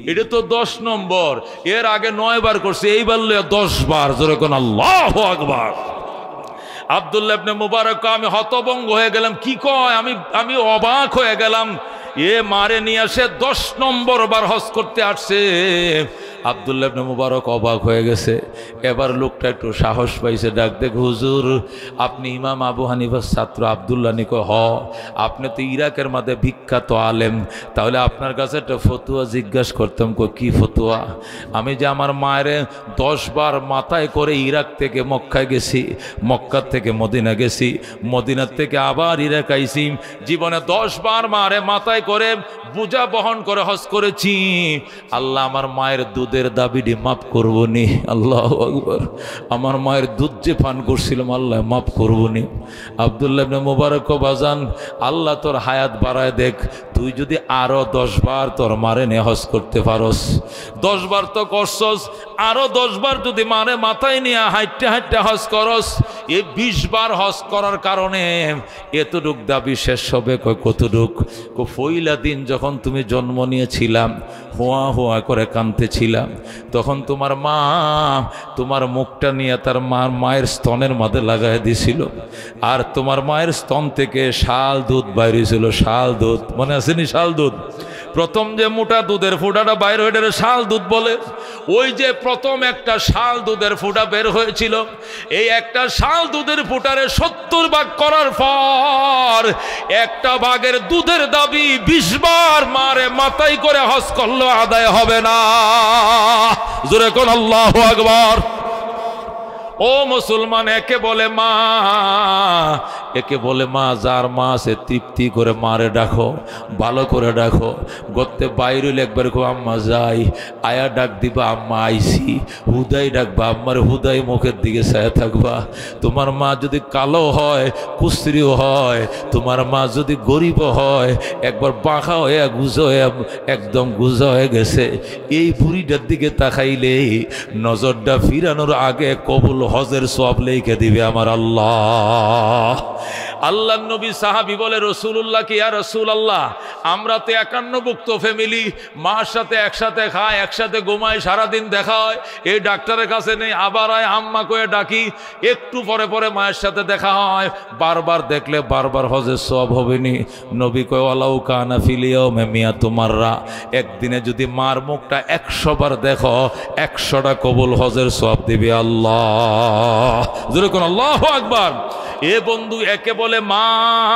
এটা তো দশ নম্বর, এর আগে নয় বার করছে, এইবার দশ বার। জোরে কোন আল্লাহু আকবার। আব্দুল্লাহ ইবনে মুবারক, আমি হতভম্ব হয়ে গেলাম, কি কয়, আমি আমি অবাক হয়ে গেলাম, এ মারে নিয়ে আসে দশ নম্বর বার হজ করতে আসছে। আব্দুল্লাহ ইবনে মুবারক অবাক হয়ে গেছে। এবার লোকটা একটু সাহস পাইছে, ডাক দেখ, হুজুর আপনি ইমাম আবু হানিফার ছাত্র আব্দুল্লাহ নিকো? হ। আপনি তো ইরাকের মধ্যে বিখ্যাত আলেম, তাহলে আপনার কাছে একটা ফতুয়া জিজ্ঞাসা করতাম। কো কি ফতুয়া? আমি যে আমার মায়ের দশ বার মাথায় করে ইরাক থেকে মক্কায় গেছি, মক্কার থেকে মদিনা গেছি, মদিনার থেকে আবার ইরাক আইছি, জীবনে দশ বার মারে মাথায় করে বোঝা বহন করে হজ করেছি। আল্লাহ আমার মায়ের দুধের দাবিটি মাফ করবো নি? আল্লাহু আকবার। আমার মায়ের দুধ যে পান করছিলাম আল্লাহ মাফ করবো নি? আব্দুল্লাহ ইবনে মুবারক, বাজান আল্লাহ তোর হায়াত বাড়ায় দেখ, তুই যদি আরো দশ বার তোর মারে নে হজ করতে পারস, দশ বার তো করছস, আরো দশ বার যদি মারে মাথায় নিয়ে হাইটে হাইটে হজ করস, এই বিশ বার হজ করার কারণে এতটুক দাবি শেষ হবে। কয় কতটুক? পয়লা দিন যখন তুমি জন্ম নিয়েছিলাম, হোয়া হোয়া করে কাঁদতেছিলাম, তখন তোমার মা তোমার মুখটা নিয়ে তার মার মায়ের স্তনের মধ্যে লাগাই দিছিল, আর তোমার মায়ের স্তন থেকে শাল দুধ বাইরেছিল। শাল দুধ মনে আসেনি? শাল দুধ, প্রথম যে মোটা দুধের ফুটাটা বাইর হয়ে শাল দুধ বলে, ওই যে প্রথম একটা শাল দুধের ফুটা বের হয়েছিল, এই একটা শাল দুধের ফুটারে সত্তর ভাগ করার পর একটা ভাগের দুধের দাবি বিশ বার মারে মাথায় করে হজ করলেও আদায় হবে না। জোরে কোন আল্লাহু আকবার। ও মুসলমান, একে বলে মা, একে বলে মা। যার মা সে তৃপ্তি করে মারে ডাকো, ভালো করে ডাকো। গত্তে বাইরে একবার কো আম্মা যাই, আয়া ডাক দিবা আম্মা আইসি, হুদাই ডাকবা আম্মার, হুদাই মুখের দিকে ছায়া থাকবা। তোমার মা যদি কালো হয়, কুস্ত্রিও হয়, তোমার মা যদি গরিব হয়, একবার বাঁকা হয়ে গুজো হয়ে একদম গুজো হয়ে গেছে, এই বুড়িটার দিকে তাকাইলে নজরটা ফিরানোর আগে কবুল হজের সওয়াব লিখে দিবে আমার আল্লাহ। আল্লাহ নবী সাহাবী বলে, রসুল্লাহ কি, ইয়া রাসূলুল্লাহ, আমরা তো একান্নভুক্ত ফ্যামিলি, মার সাথে একসাথে খায়, একসাথে ঘুমায়, সারাদিন দেখা হয়, এই ডাক্তারের কাছে নেই, আবার আয় আম্মা কয়ে ডাকি, একটু পরে পরে মায়ের সাথে দেখা হয়, বারবার দেখলে বারবার হজের সওয়াব হবে নি? নবী কয়, ওয়ালাউ কানা ফিল ইয়াউমি মিয়াতু মাররা, একদিনে যদি মার মুখটা একশো বার দেখো, একশোটা কবুল হজের সওয়াব দিবে আল্লাহ। জোরে কোন আল্লাহু আকবার। এ বন্ধু, একে বলে মা।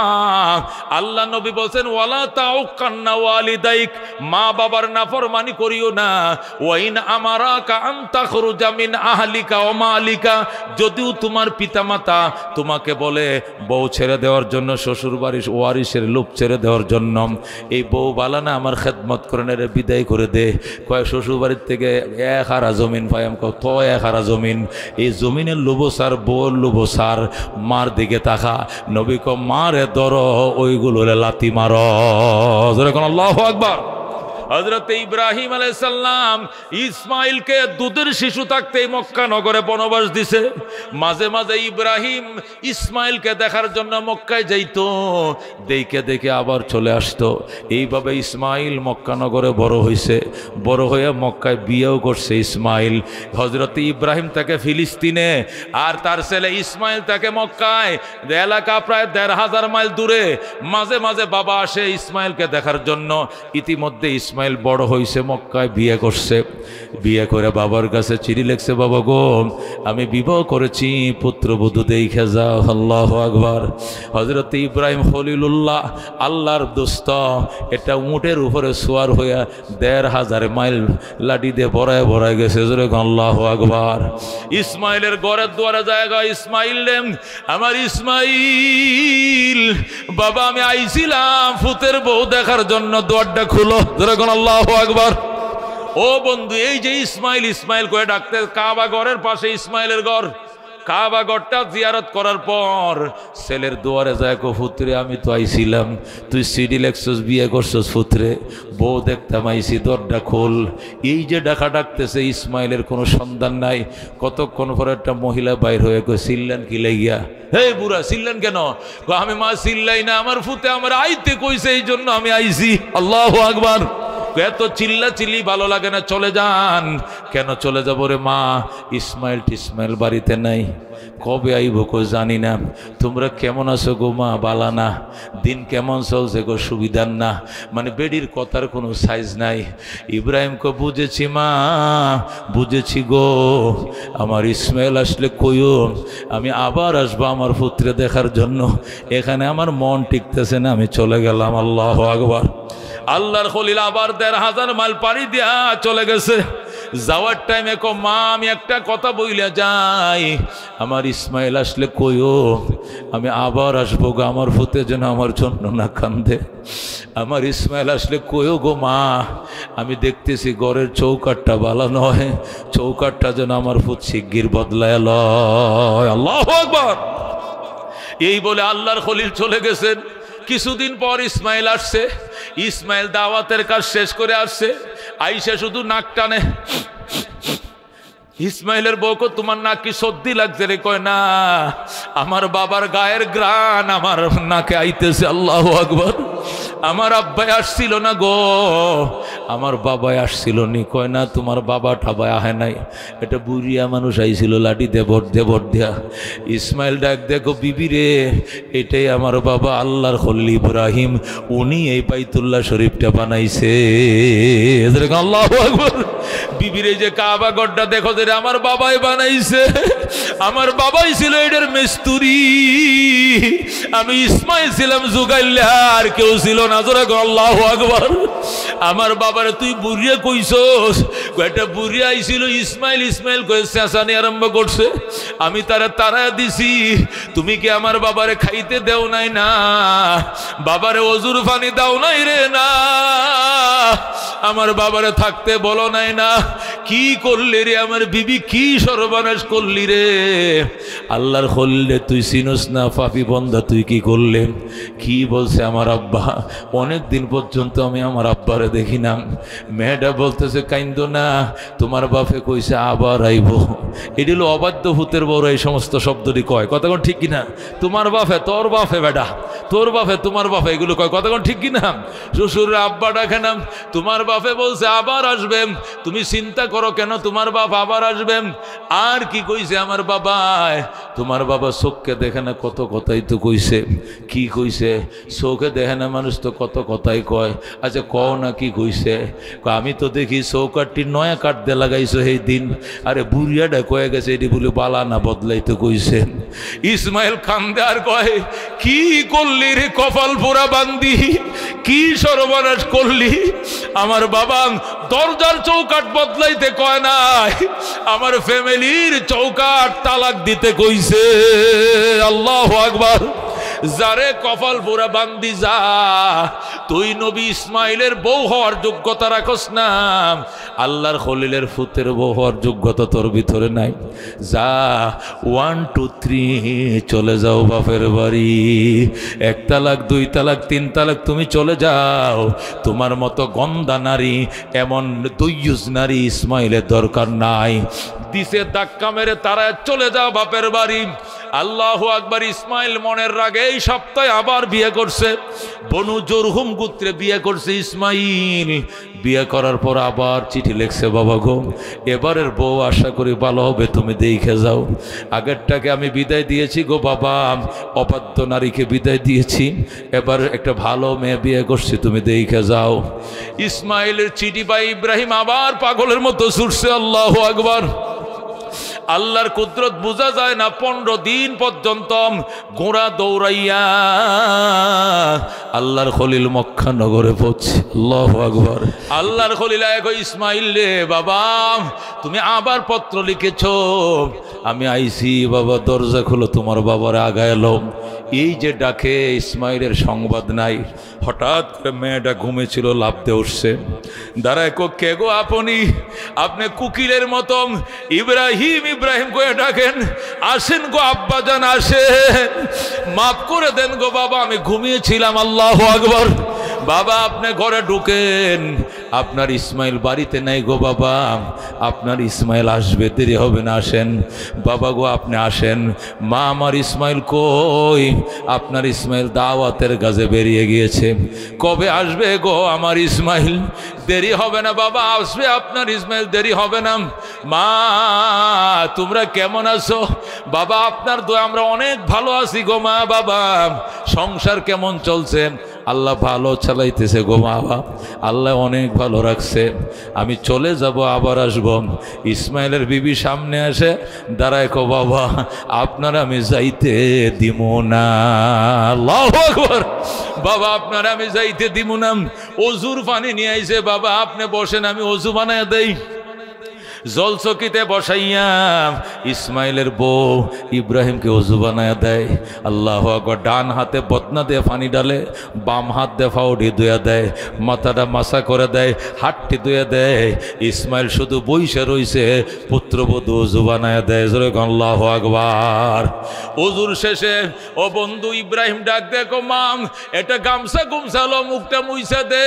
আল্লাহ নবী বলছেন, ওয়ালা তাউকান্না ওয়ালিদাইক, মা বাবার নাফরমানি করিও না। ওয়াইন আমারাকা আন তাখরুজা মিন আহলিকা ওয়া মালিকা, যদিও তোমার পিতামাতা তোমাকে বলে বউ ছেড়ে দেওয়ার জন্য, শ্বশুর বাড়ির ওয়ারিসের লোভ ছেড়ে দেওয়ার জন্য, এই বউ বালানা আমার খেদমত করে নেড়ে বিদায় করে দে। কয় শ্বশুর বাড়ির থেকে এক হারা জমিন পাই, আমি কত এক হারা জমিন, এই জমিনের লোভসার, বউর লোভসার, মার দিকে তাকা। নবী কো মারে ধরো, ওইগুলো লাথি মারো। জোরে কোন আল্লাহু আকবার। হযরত ইব্রাহিম আলাইহিস সালাম ইসমাইলকে দুধের শিশু থাকতেই মক্কা নগরে বনবাস দিছে। মাঝে মাঝে ইব্রাহিম ইসমাইলকে দেখার জন্য মক্কায় যাইতো, দেখে দেখে আবার চলে আসতো। এইভাবে ইসমাইল মক্কা নগরে বড় হয়েছে, বড় হয়ে মক্কায় বিয়েও করছে ইসমাইল। হযরত ইব্রাহিম তাকে ফিলিস্তিনে, আর তার ছেলে ইসমাইল তাকে মক্কায়, এলাকা প্রায় দেড় হাজার মাইল দূরে। মাঝে মাঝে বাবা আসে ইসমাইলকে দেখার জন্য। ইতিমধ্যে ইসমাইল বড় হয়েছে, মক্কায় বিয়ে করছে। বিয়ে করে বাবার কাছে চিঠি লিখছে, বাবা গো আমি বিবাহ করেছি, পুত্রবধূ দেখে যাও। আল্লাহু আকবার। হযরত ইব্রাহিম খলিলুল্লাহ, আল্লাহর দোস্ত, এটা উটের উপরে সোয়ার হইয়া দেড় হাজার মাইল লাঠি দিয়ে বড়ায় বড়ায় গেছে। আল্লাহু আকবার। ইসমাইলের ঘরের দুয়ারে জায়গা, ইসমাইল রে আমার ইসমাইল, বাবা আমি আইছিলাম ফুতের বউ দেখার জন্য, দুয়ারটা খুলো। আল্লাহু আকবার। ও বন্ধু, এই যে ইসমাইল, ইসমাইল করে ডাকতে, কাবা ঘরের পাশে ইসমাইলের ঘর। কাবা ঘরটা জিয়ারত করার পর ছেলের দুয়ারে যায়, কো পুত্রে আমি তো আইছিলাম, তুই সিডি লেখছস, বিয়ে করছস, পুত্রে বউ দেখতাম আইসি, দরজা খোল। এই যে ডাকা ডাকতেছে, ইসমাইলের কোনো সন্ধান নাই। কতক্ষণ পরে একটা মহিলা বাইর হয়ে কই, চিল্লেন কি লাইয়া? হে বুড়া, চিল্লেন কেন? আমি মা চিল্লাই না, আমার ফুতে আমার আইতে কইছে, এই জন্য আমি আইছি। আল্লাহু আকবার। এত চিল্লা চিল্লি ভালো লাগে না, চলে যান। কেন চলে যাবো রে মা? ইসমাইল টিসমাইল বাড়িতে নাই, কবে আইব কো জানি না। তোমরা কেমন আছো গো মা? বালা না। দিন কেমন চলছে গো? সুবিধার না। মানে বেডির কথার কোনো সাইজ নাই। ইব্রাহিম কো বুঝেছি মা, বুঝেছি গো। আমার ইসমাইল আসলে কইও, আমি আবার আসবো আমার পুত্রে দেখার জন্য। এখানে আমার মন টিকতেছে না, আমি চলে গেলাম। আল্লাহু আকবার। আল্লাহর খলিল আবার দেড় হাজার মাইল পাড়ি দিয়া চলে গেছে। যাওয়ার টাইমে কো মা, আমি একটা কথা বইলা যাই, আমার ইসমাইল আসলে কইও আমি আবার আসবো গো, আমার ফুতে যেন আমার জন্য না কান্দে। আমার ইসমাইল আসলে কইও গো মা, আমি দেখতেছি ঘরের চৌকাটটা ভালো নয়, চৌকাটটা যেন আমার ফুত শিগগির বদলায় লয়। আল্লাহু আকবার। এই বলে আল্লাহর খলিল চলে গেছেন। কিছুদিন পর ইসমাইল আসছে। ইসমাইল দাওয়াতের কাজ শেষ করে আসছে, আইসা শুধু নাক টানে। ইসমাইলের বউকে তোমার নাক কি সর্দি লাগছে রে? কয় না, আমার বাবার গায়ের গ্রান আমার নাকে আইতেছে। আল্লাহু আকবার। আমার আব্বাই আসছিল না গো, আমার বাবাই আসছিল নি। কয় না, তোমার বাবা ঠাবাই আহে নাই, এটা বুড়িয়া মানুষ আইছিল লাঠি দেবর দেবর দেয়া। ইসমাইল ডাক দেখো বিবি রে, এটাই আমার বাবা আল্লাহর খলিল ইব্রাহিম, উনি এই বাইতুল্লাহ শরীফটা বানাইছে। আল্লাহু আকবার। বিবির যে কাবা গড়টা দেখো যে আমার বাবাই বানাইছে, আমার বাবাই ছিল এটার মিস্ত্রি, আমি ইসমাইল ছিলাম জুগাইল্লা, আর কেউ ছিল না। জোরে আল্লাহু আকবার। আমার বাবারে তুই বুড়িয়া কইছস? কয়টা বুড়িয়া আইছিল ইসমাইল ইসমাইল কয়ে চেঁচানি আরম্ভ করছে। আমি তারা তারা দিছি, তুমি কি আমার বাবারে খাইতে দেও নাই? না। বাবারে অজুর পানি দাও নাই রে? না। আমার বাবারে থাকতে বলো নাই? না। কি করলি রে আমার বিবি, কি সর্বনাশ করলি রে? আল্লাহর খলিল তুই চিনস না, পাপী বন্দা, তুই কি করলে? কি বলছে আমার আব্বা? অনেক দিন পর্যন্ত আমি আমার আব্বারে দেখি না। মেয়েটা বলতেছে কাইন্দ না, তোমার বাপে কইছে আবার আইব। এটি হলো অবাধ্য ভূতের বড় এই সমস্ত শব্দটি কয়, কতক্ষণ ঠিক কিনা? তোমার বাপে, তোর বাপে বেটা, তোর বাপে, তোমার বাপে, এগুলো কয়, কতক্ষণ ঠিক কিনা? শ্বশুরের আব্বা ডাকে না, তোমার বাপে বলছে আবার আসবে। তুমি চিন্তা করো কেন তোমার বাপ আবার আসবে? আর কি কইছে আমার বাবায়? তোমার বাবা চোখকে দেখে না, কত কথাই তো কইছে। কি কইছে? চোখে দেখে না মানুষ তো কত কথাই কয়। আচ্ছা কও না কি কইছে? আমি তো দেখি চৌকাটটি নয়া কাটতে লাগাইছো এই দিন। আরে বুড়িয়াটা কয়ে গেছে এটি বলে বালা না বদলাইতে কইছে। ইসমাইল কান্দে আর কয়, কি করলি রে কপাল পোড়া বান্দি, কি সর্বনাশ করলি? আমার বাবা দরজার চৌকাট বদলাইতে কয় নাই, আমার ফ্যামিলির চৌকাট তালাক দিতে কইছে। আল্লাহু আকবার। যারে কপাল পোড়া বান্দি যা, তুই নবী ইসমাইলের বউ হওয়ার যোগ্যতা রাখস না, আল্লাহর খলিলের ফুতের বউ হওয়ার যোগ্যতা তোর ভিতরে নাই। যা, ওয়ান টু থ্রি চলে যাও বাপের বাড়ি। এক তালাক, দুই তালাক, তিন তালাক, তুমি চলে যাও। তোমার মতো গন্দা নারী, এমন দইয়ুজ নারী ইসমাইলের দরকার নাই। দিছে ধাক্কা মেরে তারা চলে যাও বাপের বাড়ি। আল্লাহু আকবার। ইসমাইল মনের রাগে এই সপ্তাহে আবার বিয়ে করছে, বনু জরহুম গোত্রে বিয়ে করছে ইসমাইল। বিয়ে করার পর আবার চিঠি লিখছে, বাবা গো এবারের বউ আশা করি ভালো হবে, তুমি দেখে যাও। আগেরটাকে আমি বিদায় দিয়েছি গো বাবা, অবাধ্য নারীকে বিদায় দিয়েছি, এবার একটা ভালো মেয়ে বিয়ে করছি, তুমি দেখে যাও। ইসমাইলের চিঠি পাই ইব্রাহিম আবার পাগলের মতো ছুটছে। আল্লাহু আকবার। আল্লাহর কুদরত বোঝা যায় না। পনেরো দিন পর্যন্ত ঘোড়া দৌড়াইয়া আল্লাহর খলিল মক্কা নগরে পৌঁছে। আল্লাহু আকবার। আল্লাহর খলিল কই, ইসমাইল রে বাবা, তুমি আবার পত্র লিখেছ? আমি আইছি বাবা, দরজা খুলো, তোমার বাবার আগায় এলো। এই যে ডাকে, ইসমাইলের সংবাদ নাই। হঠাৎ করে মেয়েটা ঘুমেছিল, লাফ দিয়ে উঠছে, দাঁড়ায় কো, কে গো আপনি? আপনি কুকিলের মতো ইব্রাহিম ইব্রাহিম করে ডাকেন, আসেন গো আব্বা জান, আসেন, মাফ করে দেন গো বাবা, আমি ঘুমিয়েছিলাম। আল্লাহু আকবার। বাবা আপনি ঘরে ঢুকেন। আপনার ইসমাইল বাড়িতে নাই গো বাবা, আপনার ইসমাইল আসবে, দেরি হবে না, আসেন বাবা গো, আপনি আসেন। মা আমার ইসমাইল কই? আপনার ইসমাইল দাওয়াতের কাজে বেরিয়ে গিয়েছে। কবে আসবে গো আমার ইসমাইল? দেরি হবে না বাবা, আসবে আপনার ইসমাইল, দেরি হবে না। মা তোমরা কেমন আছো? বাবা আপনার দোয়া আমরা অনেক ভালো আছি গো মা। বাবা সংসার কেমন চলছে? আল্লাহ ভালো চালাইতেছে গো মা, আল্লাহ অনেক ভালো রাখছে। আমি চলে যাব, আবার আসব। ইসমাইলের বিবি সামনে আসে দাঁড়ায়, কো বাবা আপনার আমি যাইতে দিব না। আল্লাহু আকবার। বাবা আপনার আমি যাইতে দিব না। ওজুর পানি নিয়ে আইছে, বাবা আপনি বসেন, আমি ওজু বানায় দেই। জলচকিতে বসাইয়া ইসমাইলের বউ ইব্রাহিমকে ওযু বানায়া দেয়। আল্লাহু আকবার। ডান হাতে বদনা দিয়ে পানি ডালে, বাম হাত দিয়ে ফাউডি ধুয়া দেয়, মাথাটা মাসা করে দেয়, হাতটি ধুয়ে দেয়। ইসমাইল শুধু বইসে রইছে, পুত্রবধূ ওযু বানায়া দেয়। জোরে আল্লাহু আকবার। ওযুর শেষে ও বন্ধু ইব্রাহিম ডাক দেখো, মা এটা গামছা গুমছালো, মুখটা মুইছা দে।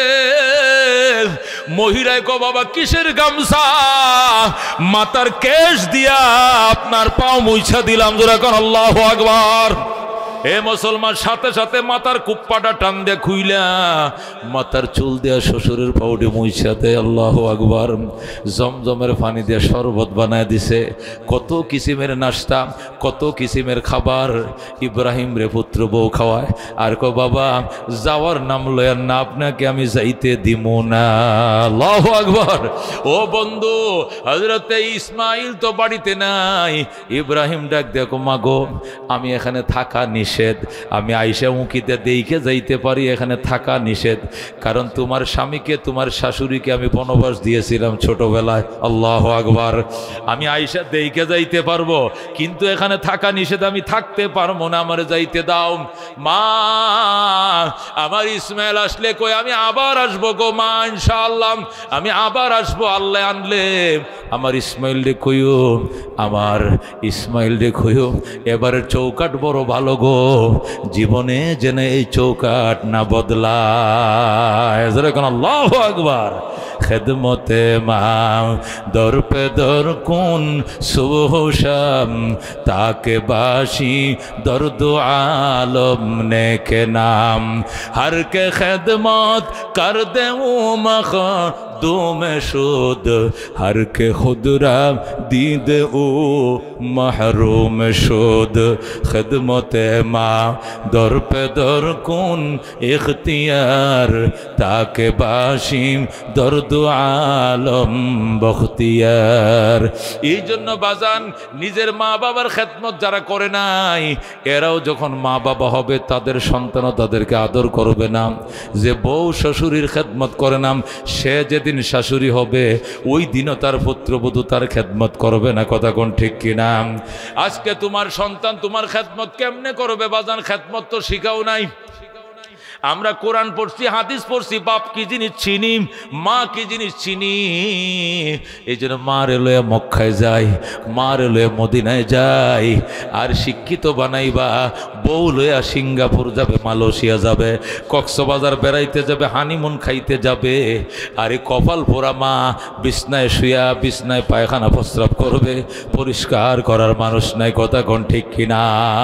মহিলায় কো বাবা কিসের গামছা? মাতার কেশ দিয়া আপনার পাও মুইছা দিলাম। জোরে কোন আল্লাহু আকবার। এ মুসলমান সাথে সাথে মাথার কুপ্পাটা টান দিয়ে খুইলা মাথার চুল দিয়া শ্বশুরের পাউডি মুইছা দেয়। আল্লাহু আকবার। জমজমের পানি দিয়ে শরবত বানায় দিছে, কত কিসিমের নাস্তা, কত কিসিমের খাবার ইব্রাহিম রে পুত্র বউ খাওয়ায়। আর কো বাবা যাওয়ার নাম লয়ার না, আপনাকে আমি যাইতে দিব না। আল্লাহু আকবার। ও বন্ধু হযরতে ইসমাইল তো বাড়িতে নাই। ইব্রাহিম ডাক দেখো, মাগো আমি এখানে থাকা নিষেধ, আমি আইসা উঁকিতে দেইকে যাইতে পারি, এখানে থাকা নিষেধ। কারণ তোমার স্বামীকে তোমার শাশুড়িকে আমি বনবাস দিয়েছিলাম ছোটবেলায়। আল্লাহু আকবার। আমি আইসা দেইকে যাইতে পারবো, কিন্তু এখানে থাকা নিষেধ, আমি থাকতে পারবো না, আমার যাইতে দাও। মা আমার ইসমাইল আসলে কই আমি আবার আসবো গো মা, ইনশাআল্লাহ আমি আবার আসবো। আল্লাহ আনলে আমার ইসমাইল রে কইও, আমার ইসমাইল রে কইও এবারের চৌকাট বড় ভালো গো, জীবনে যেন এই চৌকাট না বদলায়। আল্লাহু আকবার। খেদমতে মা দর পে দর কুন সুবহ শাম, তাকে বাসি দর্দ আলম নেকে নাম, হর কে খেদমত কর দে মখ দুমে শুদ, হর কে খুদরা দীদ ও মাহরুম শুদ। খেদমতে মা দর পে দর কুন ইখতিয়ার, তাকে বাসিম দর্দ আলম বখতিয়ার। এই জন্য বাজান নিজের মা বাবার খেদমত যারা করে নাই, এরাও যখন মা বাবা হবে তাদের সন্তানও তাদেরকে আদর করবে না। যে বউ শ্বশুরের খেদমত করে না, সে যেদিন শাশুড়ি হবে ওই দিনও তার পুত্রবধূ তার খেদমত করবে না। কথা কোন ঠিক কিনা? আজকে তোমার সন্তান তোমার খেদমত কেমনে করবে বাজান? খেদমত তো শিখাও নাই। আমরা কোরআন পড়ছি, হাদিস পড়ছি, বাপ কি জিনিস চিনি, মা কি জিনিস চিনি। এই জন্য মারে লয়ে মক্কায় যাই, মারে লয়ে মদিনায় যাই। আর শিক্ষিত বানাইবা বউ লইয়া সিঙ্গাপুর যাবে, মালয়েশিয়া যাবে, কক্সবাজার বেড়াইতে যাবে, হানিমুন খাইতে যাবে। আর এই কপাল পোড়া মা বিছনায় শুয়া বিছনায় পায়খানা প্রস্রাব করবে, পরিষ্কার করার মানুষ নাই। কথা কোন ঠিক কিনা?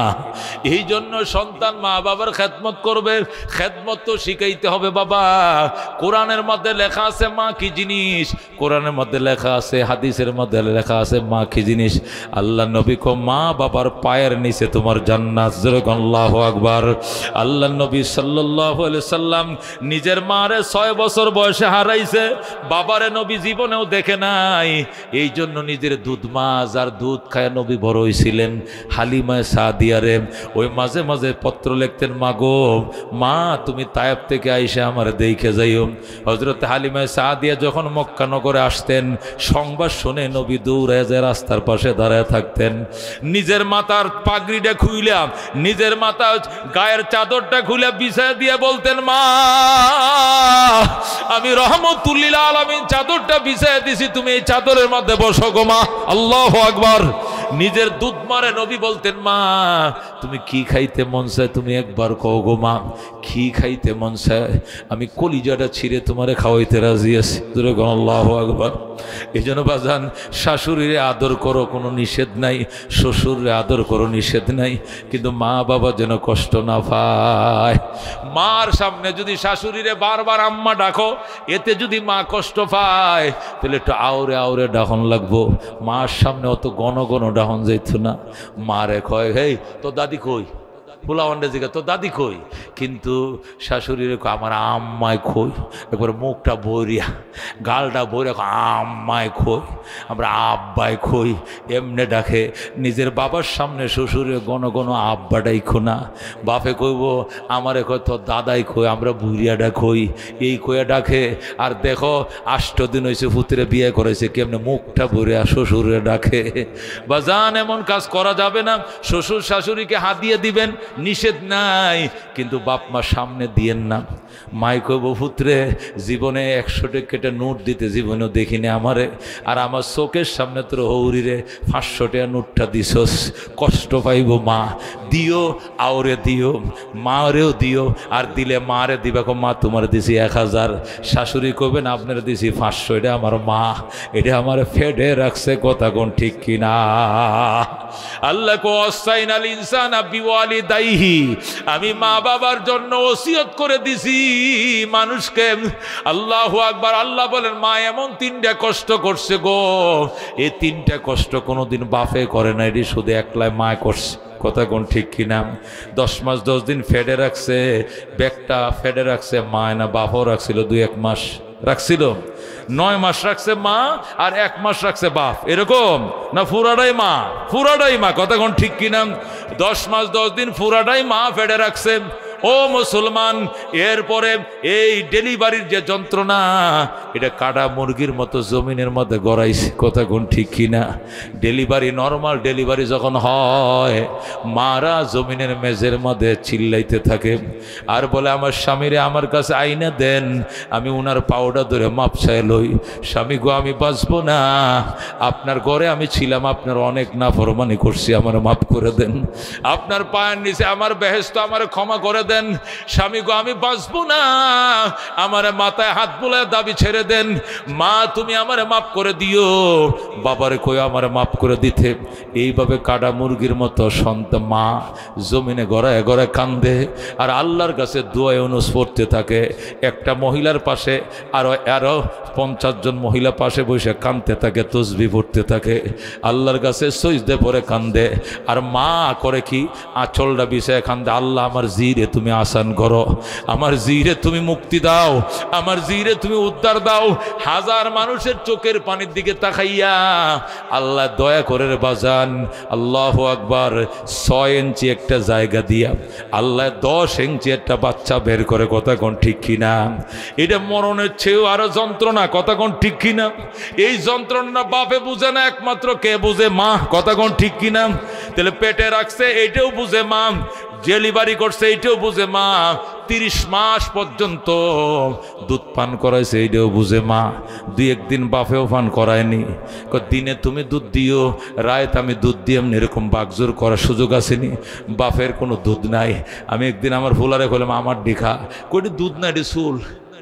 এই জন্য সন্তান মা বাবার খেদমত করবে। খেদমত তো শিখাইতে হবে বাবা। কোরআনের মধ্যে লেখা আছে মা কি জিনিস, কোরআনের মধ্যে লেখা আছে, হাদিসের মধ্যে লেখা আছে মা কি জিনিস। আল্লাহ নবী কো মা বাবার পায়ের নিচে তোমার জান্নাত। আল্লাহু আকবার। আল্লাহ নবী সাল্লাল্লাহু আলাইহি সাল্লাম নিজের মারে ছয় বছর বয়সে হারাইছে, বাবারে নবী জীবনেও দেখে নাই। এই জন্য নিজের দুধ মা যার দুধ খায় নবী বড় হইছিলেন, হালিমা সাদিয়ারে ওই মাঝে মাঝে পত্র লিখতেন, মাগো মা তুমি তায়েব থেকে আইসা আমার দেখে যাইও। হযরত হালিমা সাদিয়া যখন মক্কা নগরে আসতেন, সংবাদ শুনে নবী দৌড়ে যায় রাস্তার পাশে দাঁড়ায় থাকতেন। নিজের মাথার পাগড়িটা খুইলা, নিজের মাথা গায়ের চাদরটা খুলে বিছায় দিয়ে বলতেন, মা আমি রহমতুল লিল আলামিন চাদরটা বিছায় দিছি, তুমি এই চাদরের মধ্যে বসো গো মা। আল্লাহু আকবার। নিজের দুধ মারে নবী বলতেন মা তুমি কি খাইতে মন চায় তুমি একবার কও গো মা কি খাইতে মন চায় আমি কলিজাটা ছিঁড়ে তোমারে খাওয়াইতে রাজি আছি। জোরে বলেন আল্লাহু আকবার। এই জন্য বাজান শাশুড়িরে আদর করো কোনো নিষেধ নাই, শ্বশুরে আদর করো নিষেধ নাই, কিন্তু মা বাবা যেন কষ্ট না পায়। মার সামনে যদি শাশুড়িরে বারবার আম্মা ডাকো এতে যদি মা কষ্ট পায় তাহলে একটু আউরে আউরে ডাহন লাগবো। মার সামনে অত ঘন ঘন ডাহন যাইত না। মারে কয় হেই তো দাদি কই, পোলাওয়ান্ডে জিগা তো দাদি কই, কিন্তু শাশুড়ির আমার আম্মায় খই, একবার মুখটা বইরিয়া গালটা বইরা আম্মায় খই, আমরা আব্বায় খই এমনে ডাকে। নিজের বাবার সামনে শ্বশুরের গণ গণ আব্বাটাই খোনা, বাপে কইব আমারে কয় তো দাদাই খই, আমরা বুড়িয়াটা খই, এই কইয়া ডাকে। আর দেখো আষ্ট দিন হয়েছে পুত্রে বিয়ে করেছে কেমনে মুখটা বইরিয়া শ্বশুরে ডাকে। বা জান এমন কাজ করা যাবে না। শ্বশুর শাশুড়িকে হাত দিয়ে দিবেন নিষেধ নাই, কিন্তু বাপ মা সামনে দিয়েন না। মাই কইব পুত্রে জীবনে একশো টাকা নোট দিতে জীবনেও দেখিনি আমারে, আর আমার চোখের সামনে তোর হৌরিরে পাঁচশো টাকা নোটটা দিছস, কষ্ট পাইব মা, দিও আওরে দিও, মারেও দিও, আর দিলে মারে দিবা কো মা তোমার দিছি এক হাজার, শাশুড়ি কবেন আপনারা দিছি পাঁচশো, এটা আমার মা, এটা আমার ফেডে রাখছে, কথা কোন ঠিক কিনা। আল্লাহ কো ওয়াসাইনাল ইনসানা বিওয়ালিদাইহি, আমি মা বাবার জন্য ওসিয়ত করে দিছি মানুষকে। আল্লাহু আকবার। আল্লাহ বলেন মা এমন তিনটা কষ্ট করছে গো, এই তিনটা কষ্ট কোনোদিন বাপে করে না, এটি শুধু একলাই মা করছে, কথা কোন ঠিক কিনা। দশ মাস দশ দিন ফেডে রাখছে, ব্যাগটা ফেডে রাখছে মা না বাপও রাখছিল, দুই এক মাস রাখছিল, নয় মাস রাখছে মা আর এক মাস রাখছে বাপ, এরকম না পুরাটাই মা, পুরাটাই মা, কথা কোন ঠিক কিনা। দশ মাস দশ দিন পুরাটাই মা ফেডে রাখছে। ও মুসলমান, এরপরে এই ডেলিভারির যে যন্ত্রণা এটা কাটা মুরগির মতো জমিনের মধ্যে গড়াইছে, কথা কোন ঠিক কিনা। ডেলিভারি নর্মাল ডেলিভারি যখন হয় মারা জমিনের মেঝের মধ্যে চিল্লাইতে থাকে আর বলে আমার স্বামীরে আমার কাছে আইনা দেন, আমি উনার পাউডার ধরে মাপ চাই লই, স্বামী গো আমি বাঁচবো না, আপনার ঘরে আমি ছিলাম, আপনার অনেক নাফরমানি করছি, আমার মাফ করে দেন, আপনার পায়ের নিচে আমার বেহেশত আমার ক্ষমা করে দেন, স্বামী গো আমি বাঁচবো না, আমার মাথায় হাত বুলায় দাবি ছেড়ে দেন, মা তুমি আমারে মাফ করে দিও, বাবারে কই আমারে মাফ করে দিতে। এইভাবে কাটা মুরগির মতো সন্তান মা জমিনে গড়ায় গড়ায় কান্দে আর আল্লাহর কাছে দোয়ায় অনুস পড়তে থাকে। একটা মহিলার পাশে আরো আরো পঞ্চাশ জন মহিলা পাশে বসে কান্দতে থাকে, তসবিহ পড়তে থাকে, আল্লাহর কাছে সজদে পড়ে কান্দে। আর মা করে কি, আঁচলটা বিছায় কান্দে, আল্লাহ আমার জিরে তুমি আসান করো, আমার জিরে তুমি মুক্তি দাও, আমার জিরে তুমি উদ্ধার দাও। হাজার মানুষের চোখের পানির দিকে তাকাইয়া আল্লাহ দয়া করে রে বাজান, আল্লাহু আকবার, ছয় ইঞ্চি একটা জায়গা দিয়া আল্লাহ দশ ইঞ্চি একটা বাচ্চা বের করে, কথা কোন ঠিক কিনা। এটা মরণের চেয়েও আরো যন্ত্রণা, কথা কোন ঠিক কিনা। এই যন্ত্রণা বাপে বুঝে না, একমাত্র কে বুঝে, মা, কথা কোন ঠিক কিনা। তাহলে পেটে রাখছে এইটাও বুঝে মা, ডেলিভারি করছে এইটাও বুঝে মা, তিরিশ মাস পর্যন্ত দুধ পান করাইছে এইটাও বুঝে মা, দুই একদিন বাপেও পান করায়নি, দিনে তুমি দুধ দিও, রাত আমি দুধ দিই, এমনি এরকম বাগজোর করার সুযোগ আসেনি, বাপের কোনো দুধ নাই। আমি একদিন আমার ফুলারে বললাম আমার ডিখা, কইটি দুধ নাই এটি চুল,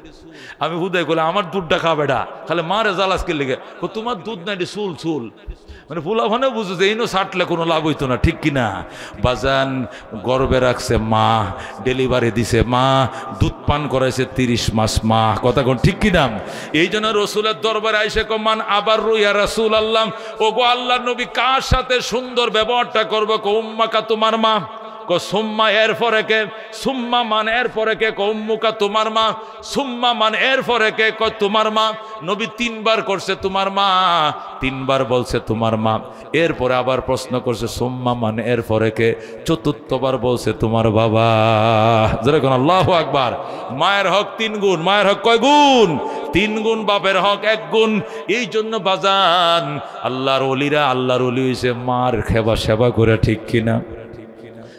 আমি হুদাই করলাম আমার দুধটা খাবে না, খালে মারে জ্বালাসকে লেগে, তোমার দুধ নাই এটি চুল চুল, মানে ফুলাভানেও বুঝেছে এইনো ছাটলে কোনো লাভ হইতো না, ঠিক কিনা। বাজান গর্বে রাখছে মা, ডেলিভারি দিছে মা, দুধ পান করাইছে তিরিশ মাস মা, কথা কোন ঠিক কিনা। এই জন্য রসুলের দরবারে আইসে কমান আবার রুইয়া রসুল আল্লাহ, ও গো আল্লাহ নবী কার সাথে সুন্দর ব্যবহারটা করবো, কো উম্মাকা তোমার মা, কো সুম্মা এর পরে কে, সুম্মা মান এর পরে কে, কো উম্মুকা তোমার মা, সুম্মা মান এর পরে কে, কো তোমার মা। নবী তিনবার করছে তোমার মা, তিনবার বলছে তোমার মা, এরপরে আবার প্রশ্ন করছে সুম্মা মান এর পরে কে, চতুর্থবার বলছে তোমার বাবা। যেরকম আল্লাহু আকবার। মায়ের হক তিন গুণ, মায়ের হক কয় গুণ? তিন গুণ, বাপের হক এক গুণ। এই জন্য বাজান আল্লাহর ওলিরা আল্লাহর ওলি হইছে মার সেবা সেবা করে, ঠিক কিনা।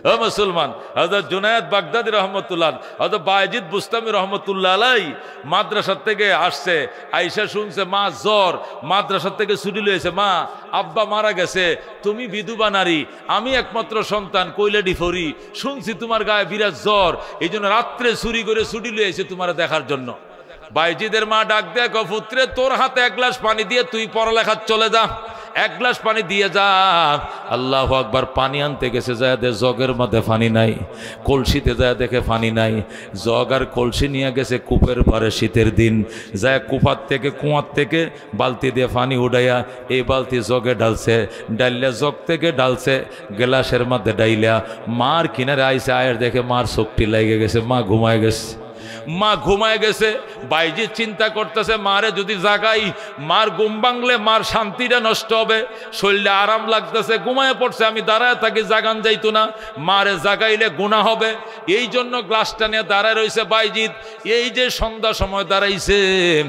ও মুসলমান, হযরত জুনায়েদ বাগদাদি রহমতুল্লাহ, হযরত বায়েজিদ বুস্তামি রহমতুল্লাহ আলাই মাদ্রাসা থেকে আসছে, আইসা শুনছে মা জ্বর, মাদ্রাসা থেকে ছুটি লয়েছে, মা আব্বা মারা গেছে, তুমি বিধবা নারী, আমি একমাত্র সন্তান কৈলাডি ফরি, শুনছি তোমার গায়ে বিরাট জ্বর, এই জন্য রাত্রে চুরি করে ছুটি লয়েছে তোমার দেখার জন্য। বাইজিদের মা ডাক দেয়, পুত্রে তোর হাতে এক গ্লাস পানি দিয়ে তুই পড়ালেখা চলে যা, এক গ্লাস পানি দিয়ে যা। আল্লাহু আকবার। পানি আনতে গেছে, যায় দে জগের মধ্যে পানি নাই, কলসিতে যায় দেখে পানি নাই, জগ আর কলসি নিয়ে গেছে কূপের পারে, শীতের দিন, যায় কূপার থেকে কুয়ার থেকে বালতি দিয়ে পানি উঠাইয়া এই বালতি জগে ডালছে, ডাইলে জগ থেকে ডালছে গ্লাসের মধ্যে ডাইলা মার কিনারে আইসে, আয়ের দেখে মার চোখটি লেগে গেছে, মা ঘুমায় গেছে। মা ঘুমায় গেছে, বাইজি চিন্তা করতেছে মারে যদি জাগাই, মার ঘুম ভাঙলে মার শান্তিটা নষ্ট হবে, শরীরে আরাম লাগতেছে, ঘুমায় পড়ছে, আমি দাঁড়ায় থাকি, জাগান যাইতো না, মারে জাগাইলে গুনাহ হবে, এই জন্য গ্লাসটা নিয়ে দাঁড়ায় রয়েছে বাইজিদ। এই যে সন্ধ্যা সময় দাঁড়াইছে,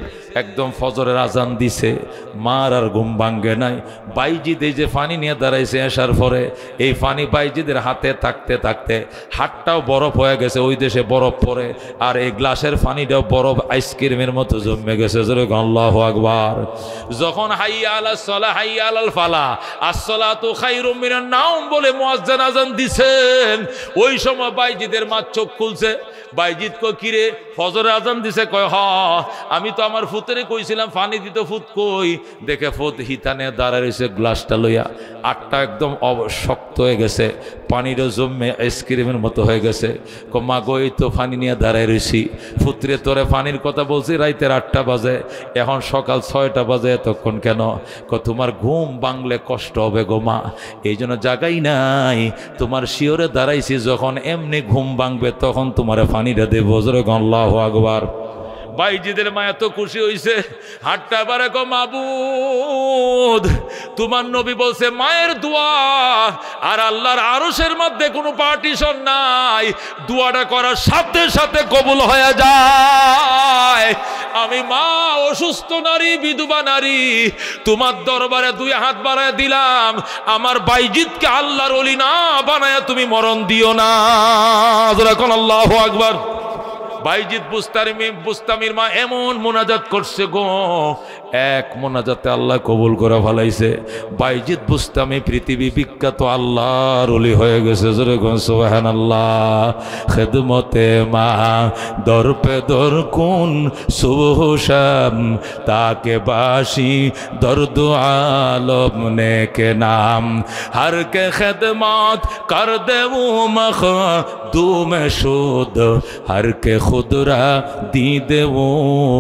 একদম ফজরের আজান দিছে, মার আর ঘুম ভাঙ্গে নাই। বাইজিদ এই যে পানি নিয়ে দাঁড়াইছে এসার পরে, এই পানি বাইজিদের হাতে থাকতে থাকতে হাতটাও বরফ হয়ে গেছে, ওই দেশে বরফ পড়ে, আর এই গ্লাসের পানিটাও বরফ আইসক্রিমের মতো জমে গেছে। আল্লাহু আকবার। যখন হাইয়া আলাস সালাহ হাইয়া আলাল ফালাহ আসসালাতু খায়রুম মিনান নাওম বলে মুয়াজ্জিন আযান দিছেন, ওই সময় বাইজিদের মা চোখ খুলছে। বাইজিদ কই কিরে ফজরের আজান দিছে? কয় হ, আমি তো আমার ফুতেরে কইছিলাম পানি দিতে, ফুত কই? দেখে ফুত হিতানে দাঁড়ায় রয়েছে গ্লাসটা লইয়া, আটটা একদম শক্ত হয়ে গেছে, পানিরও জমে আইসক্রিমের মতো হয়ে গেছে। ক মা গো এই তো পানি নিয়ে দাঁড়ায় রয়েছি, ফুতরে তোরে পানির কথা বলছি রাইতের আটটা বাজে, এখন সকাল ছয়টা বাজে, এতক্ষণ কেন? ক তোমার ঘুম ভাঙলে কষ্ট হবে গো মা, এই জন্য জাগাই নাই, তোমার শিওরে দাঁড়াইছি, যখন এমনি ঘুম ভাঙবে তখন তোমারে পানিটা দেবো। আল্লাহু আকবার। বাইজিদের মা এত খুশি হইছে, হাতটা বারে গো মাবুদ, তোমার নবী বলছে মায়ের দোয়া আর আল্লাহর আরশের মধ্যে কোনো পার্টিশন নাই, দোয়াটা করার সাথে সাথে কবুল হয়ে যায়। আমি মা অসুস্থ নারী, বিধবা নারী, তোমার দরবারে দুই হাত বাড়ায় দিলাম, আমার বাইজিদকে আল্লাহর ওলি না বানায়া তুমি মরণ দিও না। আল্লাহু আকবার। বাইজিদ বুস্তামি বুস্তামির মা এমন মোনাজাত করছে গো, এক মোনাজাতে আল্লাহ কবুল করে ফেলাইছে। বাইজিদ বুস্তামি পৃথিবী বিখ্যাত আল্লাহর ওলি হয়ে গেছে। সুবহানাল্লাহ। খেদমতে মা দর পে দর কুন সুবহ শাম, তাকে বাসি দর্দ আলম নে কে নাম, হর কে খেদমত কর দে ও মখদুম শুদ, হর কে খুদরা দি দে ও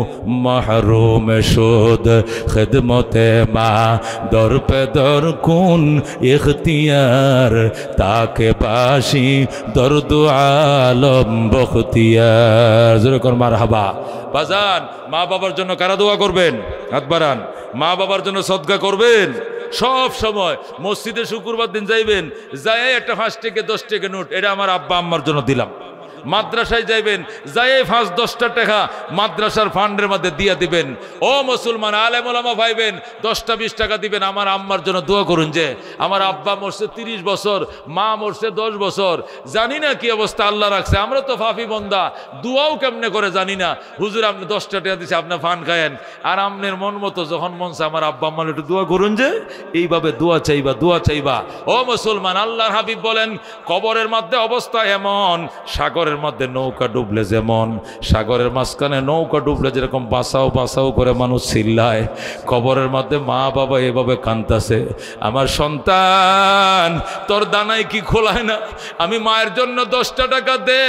মাহরুম শুদ। খেদমতে মা দর পে দর কুন ইখতিয়ার, তাকে বাসি দর্দ আলম বখতিয়ার। জোরে কর মারহাবা। বাজান, মা বাবার জন্য কারা দোয়া করবেন? হাত বাড়ান। মা বাবার জন্য সদকা করবেন সব সময়। মসজিদে শুক্রবার দিন যাইবেন, যাই একটা পাঁচ টাকা দশ টাকা নোট, এটা আমার আব্বা আম্মার জন্য দিলাম। মাদ্রাসায় যাইবেন, যাই পাঁচ দশটা টাকা মাদ্রাসার ফান্ডের মধ্যে দিয়ে দিবেন। ও মুসলমান আলেম ওলামা ভাইবেন, দশটা বিশ টাকা দিবেন, আমার আম্মার জন্য দোয়া করুন যে আমার আব্বা মরছে তিরিশ বছর, মা মরছে দশ বছর, জানি না কি অবস্থা আল্লাহ রাখছে, আমরা তো ফাফি বন্দা, দোয়াও কেমনে করে জানি না। হুজুর আপনি দশটা টাকা দিচ্ছে, আপনার ফান খায়েন, আর আপনার মন মতো যখন মনছে আমার আব্বা আম্মার একটু দোয়া করুন যে, এইভাবে দোয়া চাইবা দোয়া চাইবা। ও মুসলমান, আল্লাহর হাবিব বলেন কবরের মধ্যে অবস্থা এমন, সাগরের মধ্যে নৌকা ডুবলে যেমন, সাগরের মাঝখানে নৌকা ডুবলে যেরকম বাঁচাও বাঁচাও করে মানুষ চিল্লায়, কবরের মধ্যে মা বাবা এভাবে কাঁদতেছে, আমার সন্তান তোর দানাই কি খোলায় না, আমি মায়ের জন্য দশটা টাকা দে,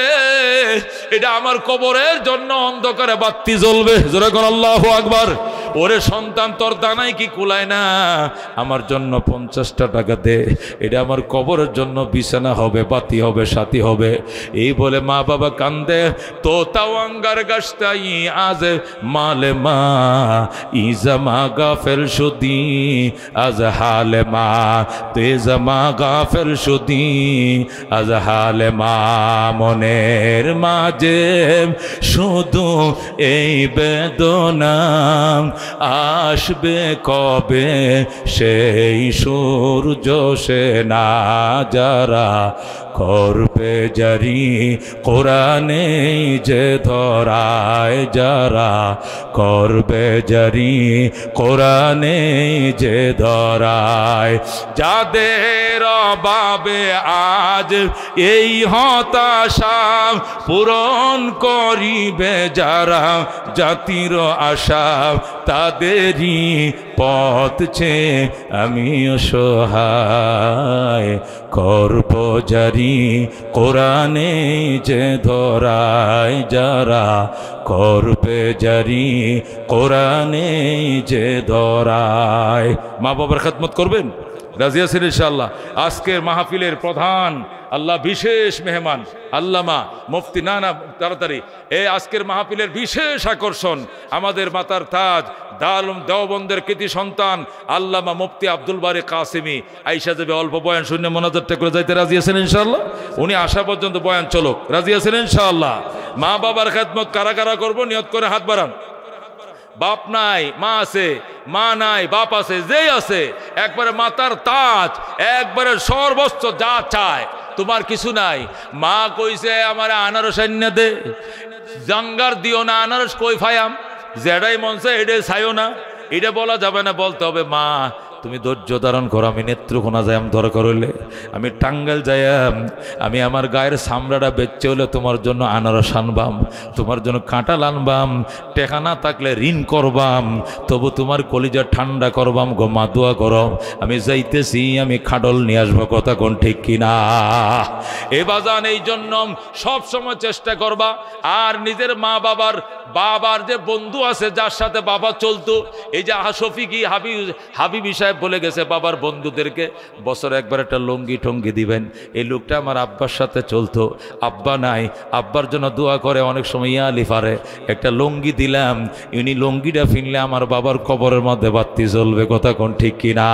এটা আমার কবরের জন্য অন্ধকারে বাতি জ্বলবে। জোরে কোন আল্লাহু আকবার। ওরে সন্তান তোর দানাই কি কুলায় না, আমার জন্য পঞ্চাশটা টাকা দে, এটা আমার কবরের জন্য বিছানা হবে, বাতি হবে, সাথী হবে। এই বলে মা বাবা কান্দে। তো তাওয়াঙ্গার গাছটাই আজ মালে মা, ইজামা গাফেল সুদি আজ হালে মা, তেজামা গাফেল সুদি আজ হালে মা। মনের মাঝে শুধু এই বেদনা, আসবে কবে সেই সূর্য সে না যারা করবে জারি কোরআনে যে ধরায় যারা, করবে জারি কোরআনে যে ধরায়। যাদের অভাবে আজ এই হতাশা পূরণ করিবে যারা জাতির আশা, তাদেরই পথ ছে আমি অসহায়। করব জারি কোরআনে যে ধরায় যারা, করবে জারি কোরআনে যে ধরায়। মা বাবার খেদমত করবেন, রাজি আছেন ইনশাআল্লাহ। আজকের মাহফিলের প্রধান আল্লাহ বিশেষ মেহমান আল্লামা মুফতি, না না তাড়াতাড়ি, এই আজকের মাহফিলের বিশেষ আকর্ষণ আমাদের মাতার তাজ দারুল দেওবন্দের কৃতি সন্তান আল্লামা মুফতি আব্দুল বারী কাসেমি আইসা যাবে। অল্প বয়ান শূন্য মোনাজাতটা করে যাইতে রাজি আছেন ইনশাআল্লাহ? উনি আসা পর্যন্ত বয়ান চলুক, রাজি আছেন ইনশাআল্লাহ? মা বাবার খেদমত কারা কারা করবো নিয়ত করে হাত বাড়ান। বাপ নাই মা আছে, মা নাই বাপ আছে, যেই আছে একবারে মাতার তাজ, একবারে সর্বোচ্চ যা চায়। তোমার কিছু নাই, মা কইছে আমার আনারস আইনা দে, জাঙ্গার দিও না, আনারস কই ফায়াম, যেটাই মনছে এটাই চাইও না, এটা বলা যাবে না। বলতে হবে মা তুমি ধৈর্য ধারণ করো, আমি নেত্রকোনা যাইম দরকার হইলে, আমি টাঙ্গাইল যাইম, আমি আমার গায়ের চামড়াটা বেচে হলে তোমার জন্য আনারস আনবাম, তোমার জন্য কাঁঠাল আনবাম, টেকা না থাকলে ঋণ করবাম, তবু তোমার কলিজা ঠান্ডা করবাম গো মা, দোয়া করো। আমি যাইতেছি, আমি খাডল নিয়ে আসবো, কথা কোন ঠিক কিনা? এ বাজান এই জন্য সব সময় চেষ্টা করবা। আর নিজের মা বাবার বাবার যে বন্ধু আছে যার সাথে বাবা চলতো, এই যে শফিকি হাবিব হাবিবি সাহেব বলে গেছে বাবার বন্ধুদেরকে বছরে একবার একটা লুঙ্গি টঙ্গি দিবেন। এই লোকটা আমার আব্বার সাথে চলতো, আব্বা নাই, আব্বার জন্য দোয়া করে, অনেক সময় ইয়া লিফারে একটা লুঙ্গি দিলাম, ইনি লুঙ্গিটা ফিনলে আমার বাবার কবরের মধ্যে বাতি জ্বলবে, কথা কোন ঠিক কিনা?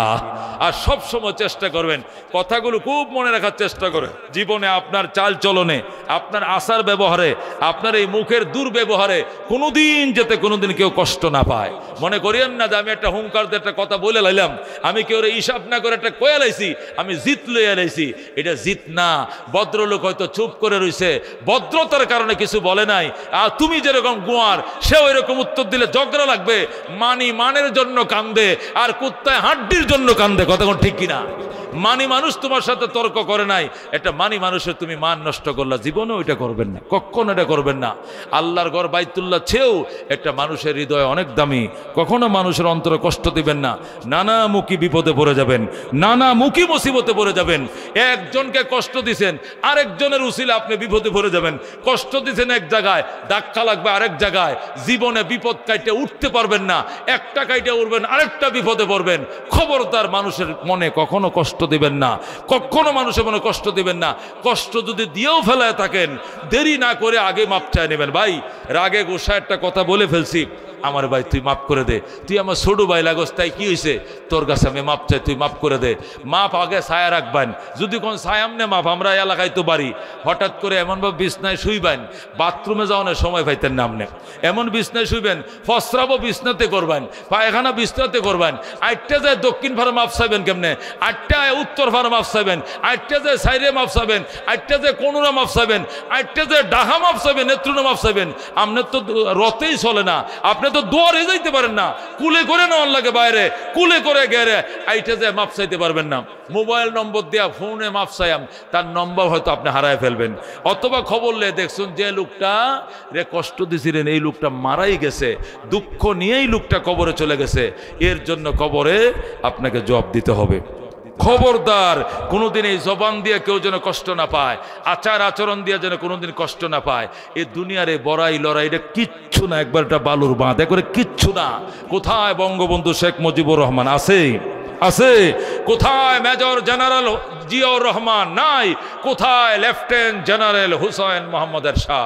আর সব সময় চেষ্টা করবেন, কথাগুলো খুব মনে রাখার চেষ্টা করে, জীবনে আপনার চাল চলনে, আপনার আচার ব্যবহারে, আপনার এই মুখের দুর্ব্যবহারে কোনোদিন যাতে কোনোদিন কেউ কষ্ট না পায়। মনে করিয়েন না যে আমি একটা হুঙ্কার দিয়ে একটা কথা বলে লাইলাম, আমি কেউ হিসাব না করে একটা কয়া লাইছি, আমি জিত লইয়া লাইছি, এটা জিত না। ভদ্রলোক হয়তো চুপ করে রইছে, ভদ্রতার কারণে কিছু বলে নাই। আর তুমি যেরকম গোয়ার, সেও এরকম উত্তর দিলে ঝগড়া লাগবে। মানি মানের জন্য কান্দে, আর কুত্তায় হাড্ডির জন্য কান্দে, কথা কোন ঠিক কিনা? মানি মানুষ তোমার সাথে তর্ক করে নাই, একটা মানি মানুষের তুমি মান নষ্ট করলা, জীবনেও এটা করবেন না, কখনো এটা করবেন না। আল্লাহর ঘর বাইতুল্লাহ ছেও একটা মানুষের হৃদয় অনেক দামি, কখনো মানুষের অন্তরে কষ্ট দিবেন না। নানামুখী বিপদে পড়ে যাবেন, নানামুখী মুসিবতে পড়ে যাবেন। একজনকে কষ্ট দিছেন, আরেকজনের উসিলে আপনি বিপদে পড়ে যাবেন। কষ্ট দিছেন এক জায়গায়, ধাক্কা লাগবে আরেক জায়গায়, জীবনে বিপদ কাইটে উঠতে পারবেন না, একটা কাইটে উঠবেন আরেকটা বিপদে পড়বেন। খবরদার মানুষের মনে কখনো কষ্ট দিবেন না, কখনো মানুষের মনে কষ্ট দিবেন না। কষ্ট যদি দিয়েও ফেলায় থাকেন, দেরি না করে আগে মাপ চাই নেবেন। ভাই রাগে গোসা একটা কথা বলে ফেলছি, আমার ভাই তুই মাফ করে দে, তুই আমার ছোট ভাই লাগস, তাই কি হয়েছে তোর কাছে আমি মাপ চাই, তুই মাফ করে দে। মাপ আগে ছায়া রাখবেন, যদি কোন ছায়ামনে মাপ, আমরা এলাকায় তো বাড়ি, হঠাৎ করে এমনভাবে বিছনায় শুইবেন, বাথরুমে যাওয়ানোর সময় পাইতেন না আপনি, এমন বিছনায় শুইবেন, ফসরাবো বিছনাতে করবেন, পায়খানা বিছনাতে করবেন, আটটা যায় দক্ষিণ ভাড়া মাপ চাইবেন কেমনে, আটটা উত্তর ভাড়া মাপ চাইবেন, আটটা যায় সাইরে মাপ চাইবেন, আটটা যায় কোনুরা মাপ চাইবেন, আটটা যায় ডাহা মাপ চাইবেন, নেত্রুনা মাপ চাইবেন। আপনার তো রতেই চলে না, আপনি তো দোয়ারে যাইতে পারেন না, কুলে করে নেওয়ার লাগে বাইরে, কুলে করে গেলে আইটা যায় মাপ চাইতে পারবেন না। মোবাইল নম্বর দেয়া ফোনে মাপ চাইম, তার নম্বর হয়তো আপনি হারায় ফেলবেন। অথবা খবর লে দেখছেন যে লোকটা রে কষ্ট দিছিলেন, এই লোকটা মারাই গেছে, দুঃখ নিয়েই লোকটা কবরে চলে গেছে, এর জন্য কবরে আপনাকে জবাব দিতে হবে। খবরদার কোনোদিন এই জবান দিয়ে কেউ যেন কষ্ট না পায়, আচার আচরণ দিয়ে যেন কোনোদিন কষ্ট না পায়। এই দুনিয়ার এই বড়াই লড়াই এটা কিচ্ছু না, একবার একটা বালুর বাঁধ, একবারে কিচ্ছু না। কোথায় বঙ্গবন্ধু শেখ মুজিবুর রহমান আছে? আছে। কোথায় মেজর জেনারেল জিয়াউর রহমান? নাই। কোথায় লেফটেন্যান্ট জেনারেল হুসাইন মোহাম্মদ এরশাদ?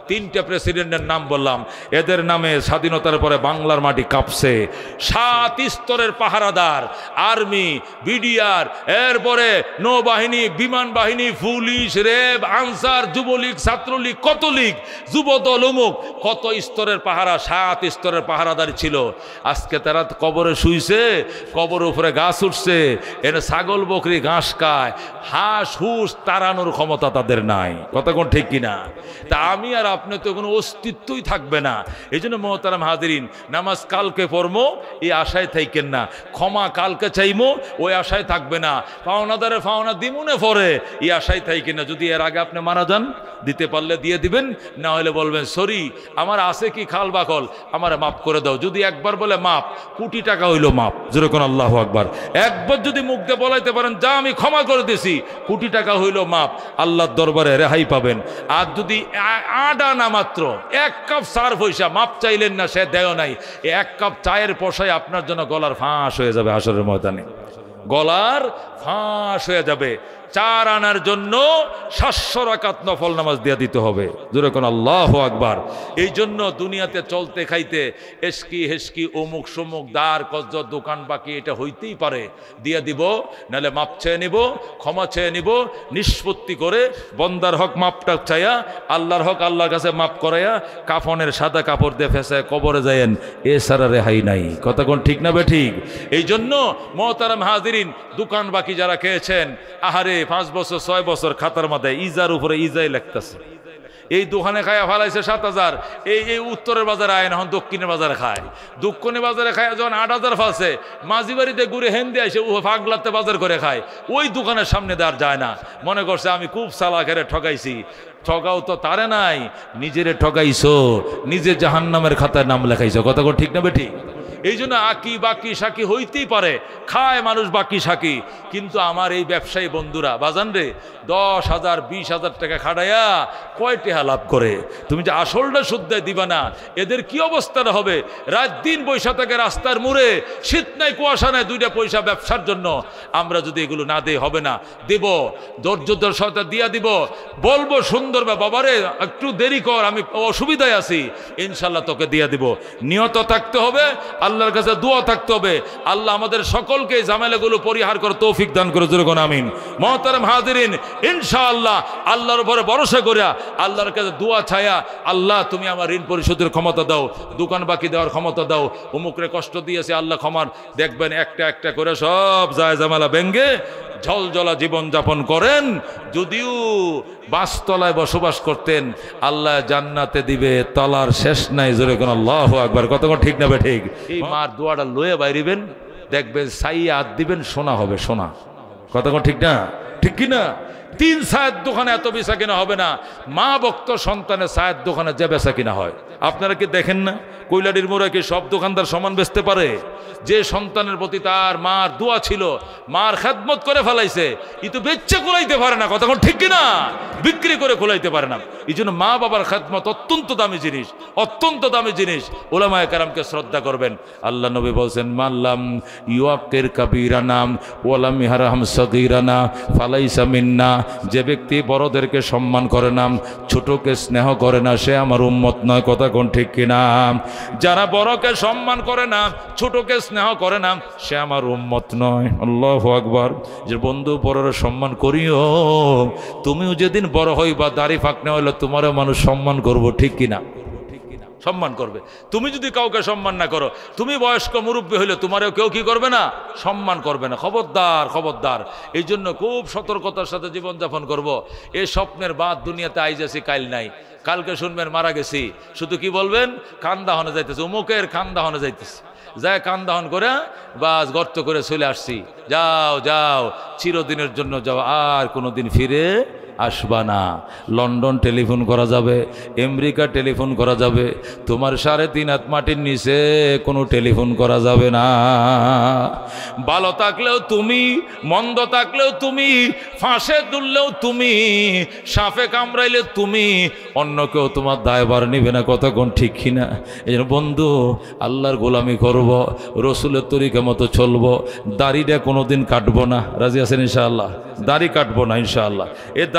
তিনটা প্রেসিডেন্টের নাম বললাম, এদের নামে স্বাধীনতার পরে বাংলার মাটি কাঁপছে। সাত স্তরের পাহারাদার, আর্মি, বিডিআর, এরপরে নৌবাহিনী, বিমান বাহিনী, পুলিশ, র্যাব, আনসার, যুবলীগ, ছাত্রলীগ, কত লীগ, যুবদল, অমুক, কত স্তরের পাহারা, সাত স্তরের পাহারাদারি ছিল। আজকে তারা কবরে শুইছে, কবর উপরে গাছ উঠছে, এর ছাগল বকরি ঘাস খায়, হাঁস হুস তাড়ানোর ক্ষমতা তাদের নাই। কথা কোন ঠিক কিনা? তা আমি আর আপনি তো কোনো অস্তিত্বই থাকবে না। এই জন্য মোহতারাম হাজিরিন, নামাজ কালকে পড়বো এই আশায় থাকেন না, ক্ষমা কালকে চাইমো ওই আশায় থাকবে না, পাওনাদারে পাওনা দিমুনে পরে এই আশায় থাকেন না। যদি এর আগে আপনি মারা যান, দিতে পারলে দিয়ে দিবেন, না হলে বলবেন সরি আমার আছে কি খাল বাকল, আমার মাফ করে দাও। যদি একবার বলে মাপ, কোটি টাকা হইল মাপ, যেরকম আল্লাহু আকবার। একবার যদি মুখ দিয়ে বলাইতে পারেন যা আমি ক্ষমা করে দিছি, কোটি টাকা হইল মাপ, আল্লাহর দরবারে রেহাই পাবেন। আর যদি আডা না মাত্র এক কাপ চার পয়সা মাপ চাইলেন না, সে দেয় নাই, এক কাপ চায়ের পয়সায় আপনার জন্য গলার ফাঁস হয়ে যাবে হাসরের ময়দানে, গলার ফাঁস হয়ে যাবে। চার আনার জন্য সাতশো রাকাত নফল নামাজ দিয়ে দিতে হবে, যেরকম আল্লাহু আকবার। এই জন্য দুনিয়াতে চলতে খাইতে এসকি হেসকি অমুক সমুক দার কজ্জ দোকান বাকি এটা হইতেই পারে, দিয়ে দিব, নাহলে মাপ চেয়ে নিব, ক্ষমা চেয়ে নিব, নিষ্পত্তি করে বন্দার হক মাপটা চাইয়া, আল্লাহর হক আল্লাহর কাছে মাপ করাইয়া কাফনের সাদা কাপড় দিয়ে ফেসায় কবরে যায়েন, এছাড়া রেহাই নাই। কথা কোন ঠিক না বে ঠিক? এই জন্য মোহতারাম হাজিরিন, দোকান বাকি যারা খেয়েছেন, আহারে পাঁচ বছর ছয় বছর খাতার মাথায় ইজার উপরে ইজাই লাগতেছে, এই দোকানে খায়া ফালাইছে সাত হাজার, এই এই উত্তরের বাজারে আয় না, এখন দক্ষিণের বাজারে খায়, দক্ষিণের বাজারে খায় যখন আট হাজার ফালছে, মাঝি বাড়িতে ঘুরে হেন্দে আসে ও ফাগলাতে বাজার করে খায়, ওই দোকানের সামনে দেওয়ার যায় না, মনে করছে আমি খুব চালাকেরে ঠকাইছি। ঠগাও তো তারে নাই, নিজেরে ঠকাইছো, নিজে জাহান্নামের খাতায় নাম লেখাইছো। কথা ঠিক না বেঠি? এই জন্য আকি বাকি সাকি হইতেই পারে, খায় মানুষ বাকি সাকি, কিন্তু আমার এই ব্যবসায়ী বন্ধুরা বাজান রে, দশ হাজার বিশ হাজার টাকা খাটাইয়া কয় টাকা লাভ করে? তুমি যে আসলটা শুদ্ধায় দিবা না, এদের কি অবস্থাটা হবে? রাত দিন পয়সা থাকে রাস্তার মুড়ে, শীত নাই কুয়াশা নাই, দুইটা পয়সা ব্যবসার জন্য। আমরা যদি এগুলো না দেই হবে না, দেব, ধৈর্যের সাথে দিয়া দিব, বলবো সুন্দর বাবারে একটু দেরি কর, আমি অসুবিধায় আছি, ইনশাল্লাহ তোকে দিয়া দিব। নিয়ত থাকতে হবে, আল্লাহর কাছে দোয়া থাকতে হবে, আল্লাহ আমাদের সকলকে ঝামেলাগুলো পরিহার করে তৌফিক দান করে, যেরকম আমিন। মুহতারাম হাজিরিন, ইনশাআল্লাহ আল্লাহর উপরে ভরসা করিয়া আল্লাহর কাছে দোয়া ছায়া, আল্লাহ তুমি আমার ঋণ পরিশোধের ক্ষমতা দাও, দোকান বাকি দেওয়ার ক্ষমতা দাও, অমুকরে কষ্ট দিয়েছে আল্লাহ ক্ষমার, দেখবেন একটা একটা করে সব যায় ঝামেলা ভেঙ্গে ঝলঝলা জীবন যাপন করেন। যদিও বাসতলায় বসবাস করতেন, আল্লাহ জান্নাতে দিবে, তলার শেষ নাই, জোরে কোন আল্লাহু আকবার। কতক্ষণ ঠিক না বে ঠিক? এই মার দোয়াটা লয়ে বাইরিবেন, দেখবেন সাইয়া হাত দিবেন, সোনা হবে সোনা। কতক্ষণ ঠিক না ঠিক কিনা? তিন সায়ের দোকানে এত বেচা কিনা হবে না, মা ভক্ত সন্তানের সায়ের দোকানে যে বেচা কিনা হয়। আপনারা কি দেখেন না কৈলাডির মোড়ে কি সব দোকানদার সমান বেচতে পারে? যে সন্তানের প্রতি তার মার দোয়া ছিল, মার খেদমত করে ফেলাইছে, ই তো বেচে খোলাইতে পারে না। কতক্ষণ ঠিক কিনা? বিক্রি করে খোলাইতে পারে না। এই জন্য মা বাবার খেদমত অত্যন্ত দামি জিনিস, অত্যন্ত দামি জিনিস। ওলামায়ে কেরামকে শ্রদ্ধা করবেন। আল্লাহ নবী বলছেন, মাল্লাম ইউআক্কির কাবীরানা ওয়ালাম ইয়ারহাম সগীরানা ফালাইসা মিন্না। যে ব্যক্তি বড়দেরকে সম্মান করে না, ছোটকে স্নেহ করে না, সে আমার উম্মত নয়। কথা কোন ঠিক কিনা? যারা বড়কে সম্মান করে না, ছোটকে স্নেহ করে না, সে আমার উম্মত নয়। আল্লাহু আকবার। যে বন্ধু বড়র সম্মান করিও, তুমিও যেদিন বড় হইবা, দাড়ি ফাঁকনে হইলে তোমারও মানুষ সম্মান করবো, ঠিক কিনা? সম্মান করবে। তুমি যদি কাউকে সম্মান না করো, তুমি বয়স্ক মুরব্বী হইলে তোমারও কেউ কি করবে না? সম্মান করবে না। খবরদার খবরদার। এই জন্য খুব সতর্কতার সাথে জীবনযাপন করব। এই স্বপ্নের বাদ দুনিয়াতে আইজ আছি কাইল নাই, কালকে শুনবেন মারা গেছি, শুধু কি বলবেন? কান দাহনে যাইতেছে, অমুকের কান দাহনে যাইতেছে, যায় কান দাহন করে বাস গর্ত করে চলে আসছি। যাও যাও, চিরদিনের জন্য যাও, আর কোনোদিন ফিরে আসবা না। লন্ডন টেলিফোন করা যাবে, আমেরিকা টেলিফোন করা যাবে, তোমার সাড়ে তিন হাত মাটির নিচে কোনো টেলিফোন করা যাবে না। ভালো থাকলেও তুমি, মন্দ থাকলেও তুমি, ফাঁসে দুললেও তুমি, সাপে কামড়াইলে তুমি, অন্য কেউ তোমার দায়ভার নিবে না। কতক্ষণ ঠিক কিনা? এই জন্য বন্ধু, আল্লাহর গোলামি করব, রসুলের তরিকা মতো চলবো, দাড়িটা কোনোদিন কাটবো না। রাজি আছেন ইনশাআল্লাহ? দাড়ি কাটবো না ইনশাআল্লাহ। এ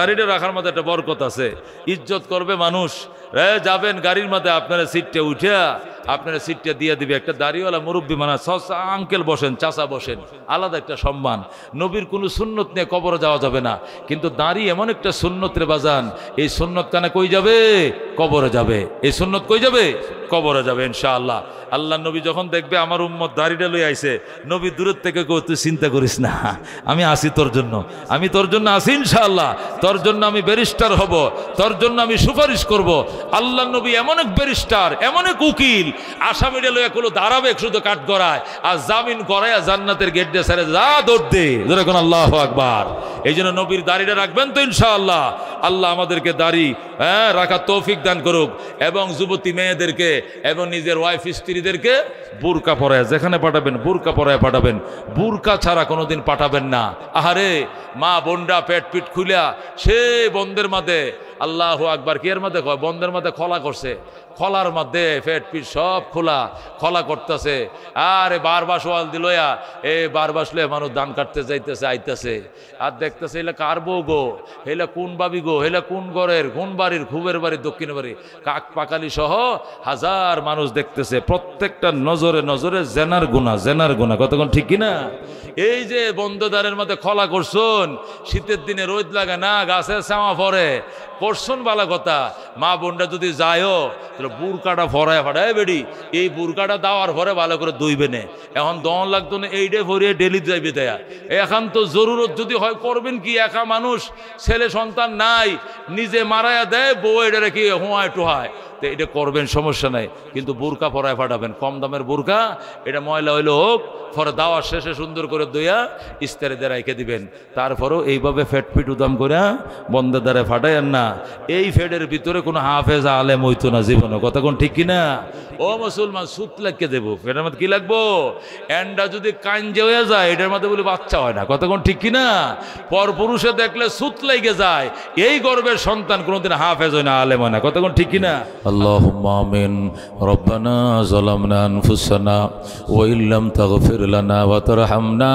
দাড়িটা রাখার মধ্যে একটা বরকত আছে, ইজ্জত করবে মানুষ। যাবেন গাড়ির মধ্যে, আপনারা সিটটা উঠে আপনারা সিটটা দিয়ে দিবে একটা দাড়িওয়ালা মুরব্বী, মানে আঙ্কেল বসেন, চাচা বসেন, আলাদা একটা সম্মান। নবীর কোনো সুন্নত নিয়ে কবরে যাওয়া যাবে না, কিন্তু দাড়ি এমন একটা সুন্নত রে বাজান, এই সুন্নত কানে কই যাবে? কবরে যাবে। এই সুন্নত কই যাবে? কবরে যাবে ইনশাআল্লাহ। আল্লাহ নবী যখন দেখবে আমার উম্মত দাড়িটা লই আইছে, নবী দূরের থেকে কই, তুই চিন্তা করিস না, আমি আসি তোর জন্য, আমি তোর জন্য আসি ইনশাআল্লাহ, তোর জন্য আমি ব্যারিস্টার হব, তোর জন্য আমি সুপারিশ করব। আল্লাহ নবী এমন এক ব্যারিস্টার, এমন এক উকিল, আসামিটা লইয়া কোনো দাঁড়াবে শুধু কাঠ গড়ায়, আর জামিন করায় জান্নাতের গেট দিয়ে সারে যা দৌড় দে, যেরকম আল্লাহু আকবার। এই জন্য নবীর দাড়িটা রাখবেন তো ইনশাআল্লাহ। আল্লাহ আমাদেরকে দাড়ি হ্যাঁ রাখার তৌফিক দান করুক, এবং যুবতী মেয়েদেরকে এবং নিজের ওয়াইফ স্ত্রীদেরকে বুরকা পরায় যেখানে পাঠাবেন বুরকা পরায় পাঠাবেন, বুরকা ছাড়া কোনোদিন পাঠাবেন না। আহারে মা বোনরা পেট পিট খুলিয়া সে বন্ধের মাঝে আল্লাহু আকবার, কি এর মধ্যে কয় বন্ধের মধ্যে খোলা করছে, খোলার মধ্যে পেট পিট সব খোলা খোলা করতেছে। আরে বারবার সোয়াল দিলয়া এ বারবার শুলে মানুষ ধান কাটতে যাইতেছে আইতেছে, আর দেখতেছে এলা কার বউ গো, হেলা কোন বাবি গো, হেলা কোন ঘরের কোন বাড়ির, খুবের বাড়ি দক্ষিণ বাড়ি, কাক পাকালি সহ হাজার মানুষ দেখতেছে। প্রত্যেকটা নজরে নজরে জেনার গুণা, জেনার গুণা, কতক্ষণ ঠিক কিনা? এই যে বন্ধদারের মধ্যে খোলা করছুন, শীতের দিনে রোদ লাগে না, গাছের ছাওয়া পড়ে করছুন, বালা কথা। মা বোনটা যদি যায়ও তাহলে বুরকাটা ফরায় ফাটায় বেড়ি, এই বুরকাটা দেওয়ার পরে ভালো করে দইবে না। এখন দন লাগতো না, এইটাই ভরিয়ে ডেলি যাইবে দেয়া। এখন তো জরুরত যদি হয় করবেন কি, একা মানুষ, ছেলে সন্তান নাই, নিজে মারায়া দেয়, বউ এটা রেখে হুঁয়ায় টুহায়, তো এটা করবেন, সমস্যা নাই। কিন্তু বুরকা পরায় ফাটাবেন, কম দামের বুরকা, এটা ময়লা হইলে হোক, পরে দাওয়ার শেষে সুন্দর করে দইয়া ইস্তারে দিয়ে রেখে দিবেন। তারপরেও এইভাবে ফেট ফিট উদাম করে বন্ধের দ্বারে ফাটাইয়েন না। এই ফেডের ভিতরে কোনো হাফেজ আলেম হইতো না জীবনে, কথা কোন ঠিক কিনা? ও মুসলমান, সুত লাগিয়ে দেবো, ফেডের মধ্যে কি লাগবো? এন্ডা যদি কাঞ্জে হয়ে যায়, এটার মধ্যে বলে বাচ্চা হয় না, কথা কোন ঠিক কিনা? পর পুরুষে দেখলে সুত লেগে যায়, এই গর্বের সন্তান কোনোদিন হাফেজ হয় না, আলেম হয় না, কথা কোন ঠিক কিনা? আল্লাহুম্মা আমিন। রব্বানা যালামনা আনফুসানা ওয়া ইল্লাম তাগফির লানা ওয়া তারহামনা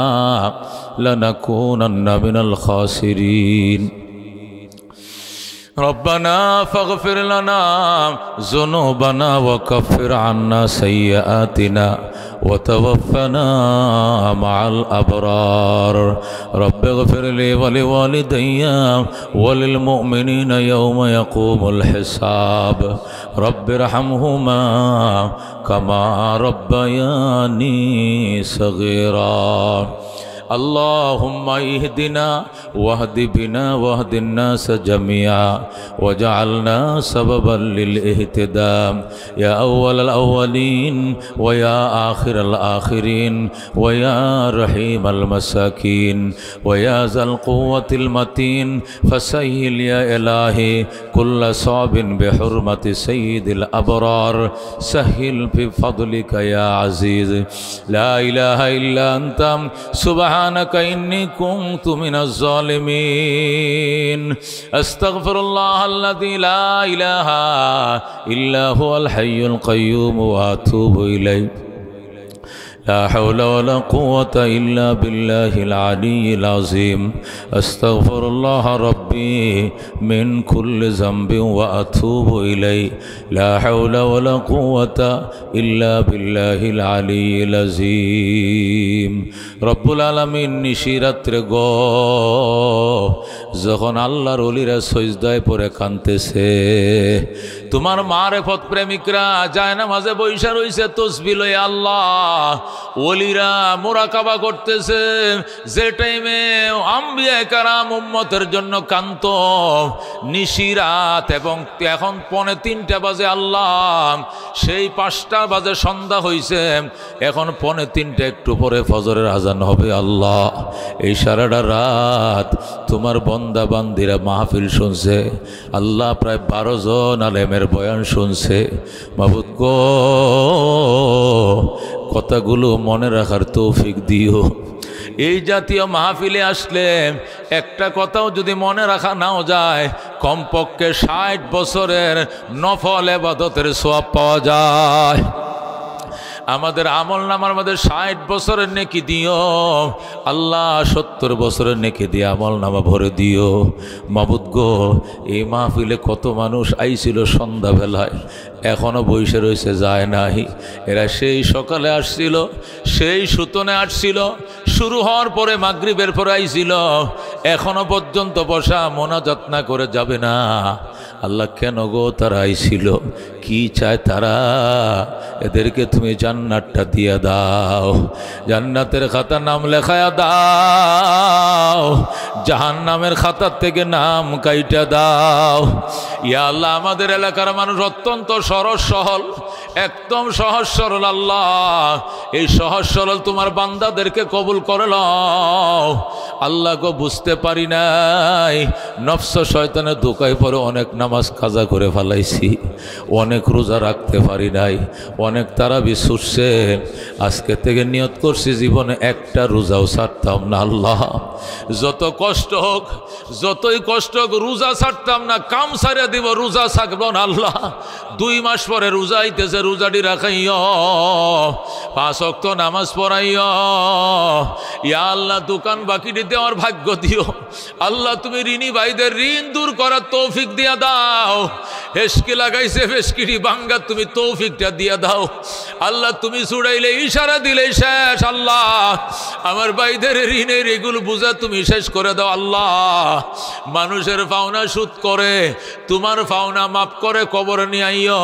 লানাকুনান্না মিনাল খাসিরিন। ربنا فاغفر لنا ذنوبنا وكفر عنا سيئاتنا وتوفنا مع الأبرار. رب اغفر لي ولوالدي وللمؤمنين يوم يقوم الحساب. رب ارحمهما كما ربياني صغيرا. اللهم اهدنا واهد بنا واهد الناس جميعا وجعلنا سببا للاهتداء يا أول الأولين ويا آخر الآخرين ويا رحيم المساكين ويا ذا القوة المتين. فسهل يا إلهي كل صعب بحرمة سيد الأبرار. سهل بفضلك يا عزيز. لا إله إلا أنت سبحانك إني كنت من الظالمين. أستغفر الله الذي لا إله إلا هو الحي القيوم وأتوب إليه. لا حول ولا قوة إلا بالله العلي العظيم. أستغفر الله ربي من كل ذنب وأتوب إليه. لا حول ولا قوة إلا بالله العلي العظيم. رب العالمين নিশিরাত্রে গো যখন আল্লাহর ওলিরা সিজদায় পড়ে কাঁদতেছে, তোমার মারেফত প্রেমিকরা যায় না মাঝে বৈশা রইছে তসবিহ লয়ে, আল্লাহ ওলিরা মুরাকাবা করতেছে। যে টাইমে আম্বিয়া কারাম উম্মতের জন্য কান্ত নিশিরাত, এবং এখন পৌনে তিনটা বাজে, আল্লাহ সেই পাঁচটা বাজে সন্ধ্যা হইছে, এখন পৌনে তিনটা একটু পরে ফজরের আজান হবে। আল্লাহ এই সারাটা রাত তোমার বন্দা বান্দিরা মাহফিল শুনছে, আল্লাহ প্রায় বারো জন আলেমের বয়ান শুনছে। মাবুদ গো কথাগুলো মনে রাখার তৌফিক দিও। এই জাতীয় মাহফিলে আসলে একটা কথাও যদি মনে রাখা নাও যায়, কমপক্ষে ষাট বছরের নফল ইবাদতের সওয়াব পাওয়া যায়। আমাদের আমল নামার মধ্যে ষাট বছরের নেকি দিও আল্লাহ, সত্তর বছরের নেকি দিয়ে আমল নামা ভরে দিও। মাবুদ গো, এই মাহফিলে কত মানুষ আইছিল সন্ধ্যাবেলায়, এখনো বসে রয়েছে, যায় নাই। এরা সেই সকালে আসছিল, সেই সুতনে আসছিল, শুরু হওয়ার পরে মাগরিবের পরে আইছিল, এখনো পর্যন্ত বসা, মোনাজাত না করে যাবে না। আল্লাহ কেন গো তারা আইছিল, কি চায় তারা? এদেরকে তুমি জান্নাতটা দিয়ে দাও, জান্নাতের খাতা নাম লেখায়া দাও, জাহান্নামের খাতার থেকে নাম কাইটা দাও। ইয়া আল্লাহ, আমাদের এলাকার মানুষ অত্যন্ত সরল সহল, একদম সহজ সরল। আল্লাহ, এই সহজ সরল তোমার বান্দাদেরকে কবুল করে লও। আল্লাহ গো, বুঝতে পারি নাই, নফস শয়তানের ধোঁকায় পরে অনেক নামাজ কাজা করে ফেলাইছি, অনেক রোজা রাখতে পারি নাই, অনেক তারাবি ছুটছে। আজকে থেকে নিয়ত করছি জীবনে একটা রোজাও ছাড়তাম না। আল্লাহ, যত কষ্ট হোক, যতই কষ্ট হোক, রোজা ছাড়তাম না, কাম ছাড়িয়ে দিব, রোজা থাকবো না। আল্লাহ, দুই মাস পরে রোজা আইতেছে, রোজাটি রাখাইও, পাঁচ ওয়াক্ত নামাজ পড়াইও। ইয়া আল্লাহ, দোকান বাকিটি দেওয়ার ভাগ্য দিও। আল্লাহ, তুমি ঋণী ভাইদের ঋণ দূর করার তৌফিক দিয়া দাও। হেসকি লাগাইছে ফেসকিটি বাঙ্গা, তুমি তৌফিকটা দিয়া দাও। আল্লাহ, তুমি ছুড়াইলে ইশারা দিলে শেষ। আল্লাহ, আমার ভাইদের ঋণের এগুলো বুঝা তুমি শেষ করে দাও। আল্লাহ, মানুষের পাওনা সুদ করে, তোমার পাওনা মাফ করে কবরে নিয়ে আইও।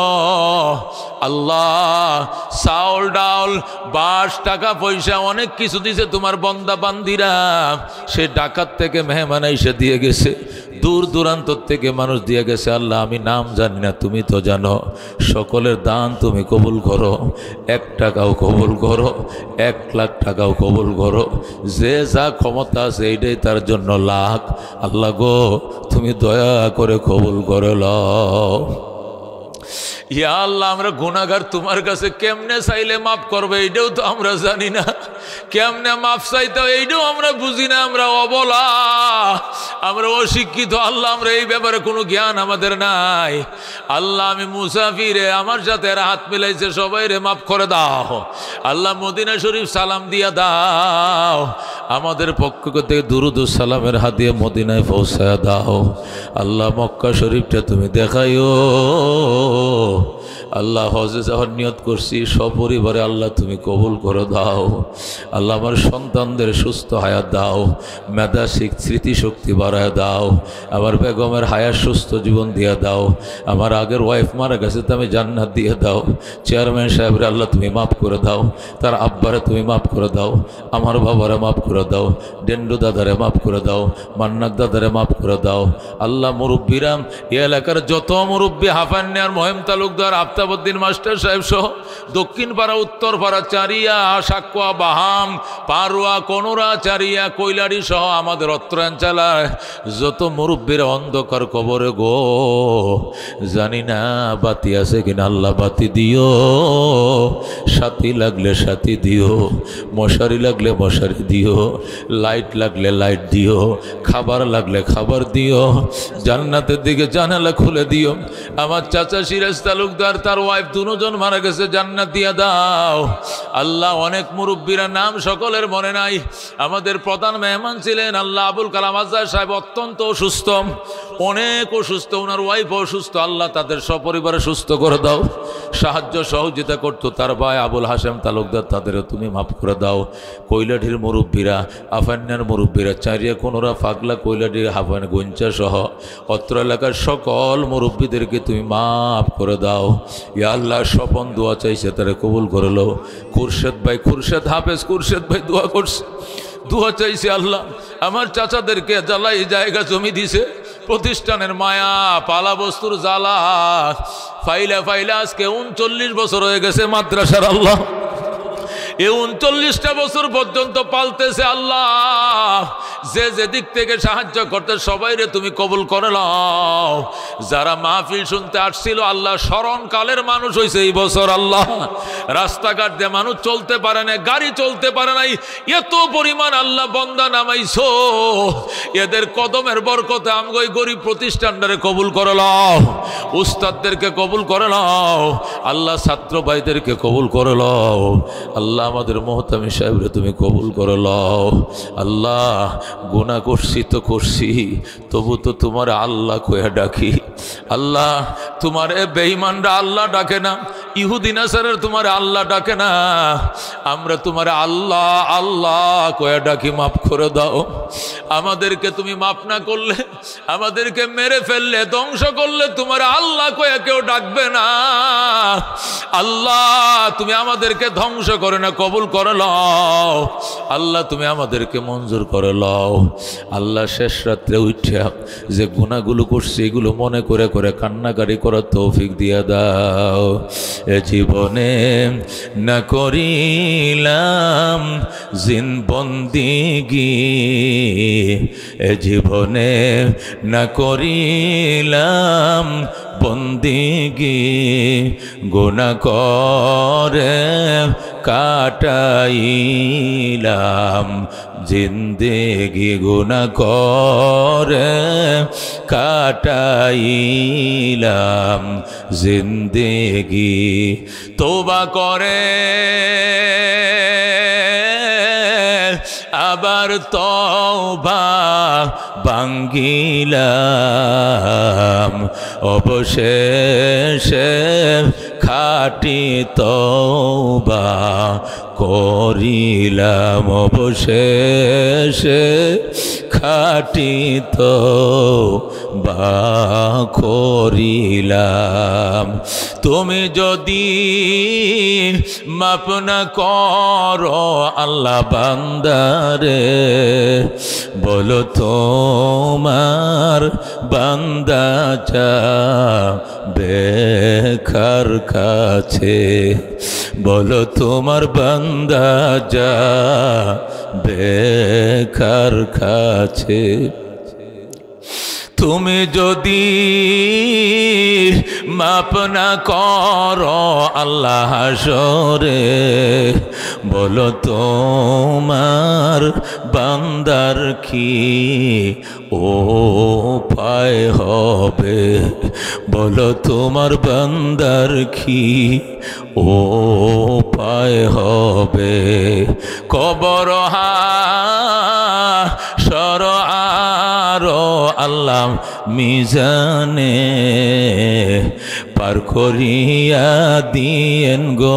আল্লাহ, চাউল ডাউল বাস টাকা পয়সা অনেক কিছু দিছে তোমার বন্দা বান্দিরা, সে ডাকাত থেকে মেহমান এসে দিয়ে গেছে, দূর দূরান্ত থেকে মানুষ দিয়ে গেছে। আল্লাহ, আমি নাম জানি না, তুমি তো জানো। সকলের দান তুমি কবুল করো, এক টাকাও কবুল করো, এক লাখ টাকাও কবুল করো, যে যা ক্ষমতা আছে এইটাই তার জন্য লাখ। আল্লাহ গো, তুমি দয়া করে কবুল করে লও। ইয়া আল্লাহ, আমরা গুনাহগার, তোমার কাছে কেমনে চাইলে মাফ করবে এইটাও তো আমরা জানি না, কেমনে মাফ চাইতে এইটাও আমরা বুঝি না। আমরা অবলা, আমরা অশিক্ষিত। আল্লাহ, আমরা এই ব্যাপারে কোনো জ্ঞান আমাদের নাই। আল্লাহ, আমি মুসাফিরে, আমার সাথে এরা হাত মিলাইছে, সবাই রে মাফ করে দাও। আল্লাহ, মদিনা শরীফ সালাম দিয়া দাও, আমাদের পক্ষ থেকে দুরুদ সালামের হাত দিয়ে মদিনায় পৌঁছায় দাও। আল্লাহ, মক্কা শরীফটা তুমি দেখাইও। আল্লাহ, হজে যাওয়ার নিয়ত করছি সপরিবারে, আল্লাহ তুমি কবুল করে দাও। আল্লাহ, আমার সন্তানদের সুস্থ হায়াত দাও, মেধা স্মৃতিশক্তি বাড়ায় দাও। আমার বেগমের হায়াত সুস্থ জীবন দিয়ে দাও। আমার আগের ওয়াইফ মারা গেছে, তো আমি জান্নাত দিয়ে দাও। চেয়ারম্যান সাহেবরে আল্লাহ তুমি মাফ করে দাও, তার আব্বারে তুমি মাফ করে দাও, আমার বাবারে মাফ করে দাও, ডেন্ডু দাদারে মাফ করে দাও, মান্নাক দাদারে মাফ করে দাও। আল্লাহ, মুরব্বীরাম, এ এলাকার যত মুরব্বী, হাফান্যার মহেম তালুকদার, আফতাবউদ্দিন মাস্টার সাহেব সহ দক্ষিণ পাড়া, উত্তর পাড়া, চারিয়া, সাকুয়া, বাহাম, পারুয়া, কোনোরা, চারিয়া, কৈলাড়ি সহ আমাদের অত্রাঞ্চলায় যত মুরব্বীরা অন্ধকার কবরে গো, জানি না বাতি আছে কিনা। আল্লাহ, বাতি দিও, সাথী লাগলে সাথী দিও, মশারি লাগলে মশারি দিও, লাইট লাগলে লাইট দিও, খাবার লাগলে খাবার দিও, জান্নাতের দিকে জানালা খুলে দিও। আমার চাচা সিরাজ তালুকদার, তার ওয়াইফ দুজন মারা গেছে, জান্নাত দিয়া দাও। আল্লাহ, অনেক মুরব্বীরা নাম সকলের মনে নাই। আমাদের প্রধান মেহমান ছিলেন আল্লাহ আবুল কালাম আজাদ সাহেব, অত্যন্ত অসুস্থ, অনেক অসুস্থ, ওনার ওয়াইফ অসুস্থ। আল্লাহ, তাদের সপরিবারে সুস্থ করে দাও। সাহায্য সহযোগিতা করতো তার ভাই আবুল হাসেম তালুকদার, তাদেরও তুমি মাফ করে দাও। কৈলাডির মুরব্বীরা, আফান্যার মুরব্বীরা, চারিয়া, কোনোরা, ফাগলা, কৈলাডির, হাফান, গঞ্চা সহ অত্র এলাকার সকল মুরব্বীদেরকে তুমি মাফ করে দাও। ইয়া আল্লাহ, স্বপন দোয়া চাইছে, তারা কবুল করে লো। খুরশেদ ভাই, খুরশেদ হাফেজ, খুরশেদ ভাই দোয়া করছে, দোয়া চাইছে। আল্লাহ, আমার চাচাদেরকে জ্বালাই জায়গা জমি দিছে, প্রতিষ্ঠানের মায়া, পালা বস্তুর জ্বালা, ফাইলা ফাইলা আজকে উনচল্লিশ বছর হয়ে গেছে মাদ্রাসার। আল্লাহ, এই উনচল্লিশটা বছর পর্যন্ত পালতেছে আল্লাহ। যে যে দিক থেকে সাহায্য করতে সবাইরে তুমি কবুল করে নাও। যারা মাহফিল শুনতে আসছিল আল্লাহ স্মরণকালের মানুষ হয়েছে এই বছর আল্লাহ। রাস্তাঘাট দিয়ে মানুষ চলতে পারে না, গাড়ি চলতে পারে নাই, এত পরিমাণ আল্লাহ বন্দা নামাইছো। এদের কদমের বরকতে আমগো এই গরিব প্রতিষ্ঠানটারে কবুল করে নাও, উস্তাদদেরকে কবুল করে নাও আল্লাহ, ছাত্র ভাইদেরকে কবুল করে নাও আল্লাহ, আমাদের মোহতামি সাহেবরে তুমি কবুল করে নাও আল্লাহ। গুনাহ করছি তো করছি, তবু তো তোমার আল্লাহ কয়ে ডাকি আল্লাহ। তোমার এ বেঈমানরা আল্লাহ ডাকে না, ইহুদি নাসারার তোমার আল্লাহ ডাকে না, আমরা তোমার আল্লাহ আল্লাহ কয়ে ডাকি, মাফ করে দাও আমাদেরকে। তুমি মাফ না করলে, আমাদেরকে মেরে ফেললে, ধ্বংস করলে তোমার আল্লাহ কয়ে কেউ ডাকবে না আল্লাহ। তুমি আমাদেরকে ধ্বংস করে না, কবুল করে লও আল্লাহ, তুমি আমাদেরকে মঞ্জুর করে লও আল্লাহ। শেষ রাত্রে উঠা যে গুনাহগুলো করছি এগুলো মনে করে করে কান্নাকারি করার তৌফিক দিয়া দাও। এ জীবনে না করিলাম জিন বন্দিগি, এ জীবনে না করিলাম বন্দিগি, গুনাহ করে কাটাইলাম জিন্দেগি, গুনাহ করে কাটাইলাম জিন্দেগি। তওবা করে আবার তওবা ভাঙ্গিলাম, অবশেষে খাঁটি তওবা করিলাম, অবশেষে খাঁটি তওবা করিলাম। তুমি যদি মাপ না করো আল্লাহ বান্দারে, বলো তোমার বান্দা যাবে কার কাছে, বলো তোমার বান্দা যাবে কার কাছে। তুমি যদি মাপ না করো আল্লাহ হাসরে, বলো তোমার বান্দার কি উপায় হবে, বলো তোমার বান্দার কি উপায় হবে। কবর হাসর আরো আল্লাহ মিজানে পার করিয়া দিয়েন গো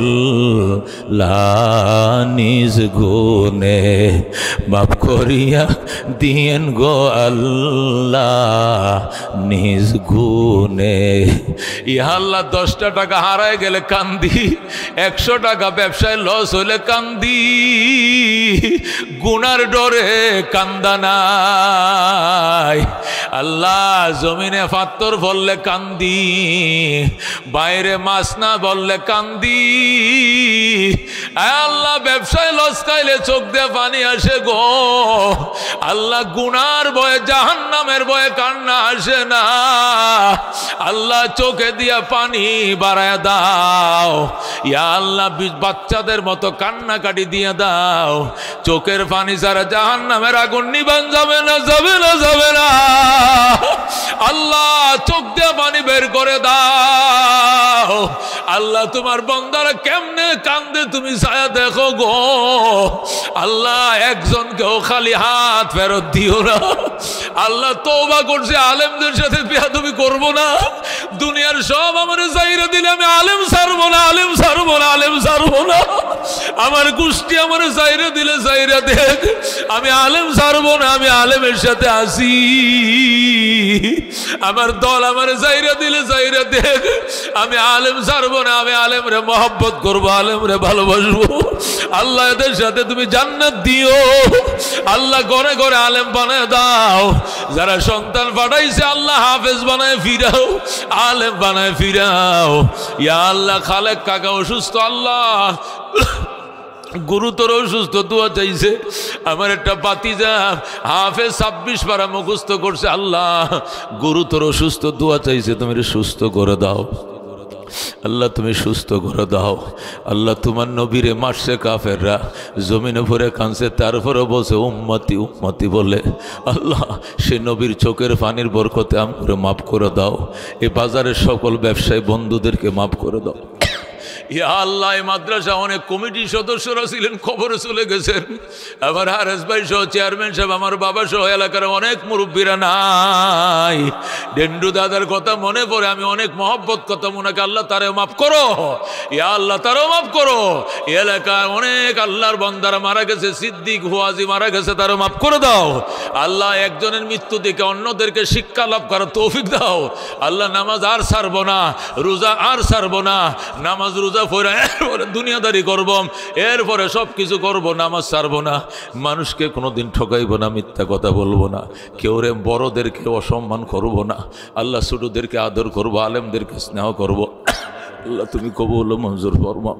আল্লাহ নিজ গুণে, মাফ করিয়া দিয়েন গো আল্লাহ নিজ গুণে। ইহা আল্লাহ দশটা টাকা হারায় গেলে কান্দি, একশো টাকা ব্যবসায় লস হলে কান্দি, গুনার ডরে কান্দা নাই আল্লাহ। জমিনে পাথর বললে কান্দি, বাইরে মাছ না বললে কান্দি আল্লাহ। ব্যবসায় লস খাইলে চোখ দিয়ে পানি আসে গো আল্লাহ, গুনার ভয়ে জাহান্নামের ভয়ে কান্না আসে না আল্লাহ। চোখে দিয়া পানি বাড়ায় দাও ইয়া আল্লাহ, বাচ্চাদের মতো কান্নাকাটি দিয়ে দাও। চোখের পানি ছাড়া জাহান্নামের আগুন নিবান যাবে না, যাবে না, যাবে না আল্লাহ। চোখ দিয়ে পানি বের করে দাও আল্লাহ। তোমার বান্দারা কেমনে কান্দে তুমি ছায়া দেখো গো আল্লাহ। একজনকেও খালি হাত ফেরত দিও না আল্লাহ। তওবা করছে, আলেমদের সাথে বেয়াদবি করবো না, দুনিয়ার সব আমার চাইরা দিলে আমি আলেম ছাড়বো না, আলেম ছাড়বো না, আলেম ছাড়বো না। আমার গোষ্ঠী আমার চাইরা দিলে চাইরা দেখ, আমি আলেম ছাড়বো না, আমি আলেমের সাথে আসি। আমার দল আমার চাইরা দিলে চাইরা দেখ, আমি আলেম ছাড়বো না, আমি আলেম রে মহব্বত করবো, আলেম রে ভালোবাসবো আল্লাহ। এদের সাথে তুমি জান্নাত দিও আল্লাহ। ঘরে ঘরে আলেম বানায় দাও, যারা সন্তান পাঠাইছে আল্লাহ হাফেজ বানায় ফিরাও, আলেম বানায় ফিরাও ইয়া আল্লাহ। খালেক কাকা অসুস্থ আল্লাহ, গুরুতর অসুস্থ, দোয়া চাইছে। আমার একটা ভাতিজা হাফেজ ছাব্বিশ পারা মুখস্থ করছে, আল্লাহ গুরুতর অসুস্থ, দোয়া চাইছে তুমি সুস্থ করে দাও, আল্লাহ তুমি সুস্থ করে দাও। আল্লাহ তোমার নবীরে মারছে কাফেররা, জমিনে ভরে কাঁদছে, তারপরে বলছে উম্মতি উম্মতি বলে। আল্লাহ সে নবীর চোখের পানির বরকতে আমাকে মাফ করে দাও। এই বাজারের সকল ব্যবসায়ী বন্ধুদেরকে মাফ করে দাও। ইয়া আল্লাহ, এই মাদ্রাসা অনেক কমিটির সদস্যরা ছিলেন, খবরে চলে গেছেন। আবার হারেস ভাই সহ, চেয়ারম্যান সাহেব, আমার বাবা সহ এলাকার অনেক মুরব্বীরা নাই। ডেন্ডু দাদার কথা মনে পড়ে, আমি অনেক মহব্বত কথা মনে করি, আল্লাহ তারেও মাফ করো, ইয়া আল্লাহ তারেও মাফ করো। এই এলাকায় অনেক আল্লাহর বান্দারা মারা গেছে, সিদ্দিক হুয়াজি মারা গেছে, তারও মাফ করে দাও। আল্লাহ একজনের মৃত্যু দেখে অন্যদেরকে শিক্ষা লাভ করার তৌফিক দাও। আল্লাহ নামাজ আর ছাড়বো না, রোজা আর ছাড়বো না, নামাজ রোজা এরপরে দুনিয়াদারি করব, এরপরে সব কিছু করবো, নামাজ ছাড়বো না, মানুষকে কোনোদিন ঠকাইবো না, মিথ্যা কথা বলবো না, কেউ রে বড়দেরকে অসম্মান করবো না, আল্লাহ ছোটদেরকে আদর করবো, আলেমদেরকে স্নেহ করবো। আল্লাহ তুমি কবুল ও মঞ্জুর ফরমাও।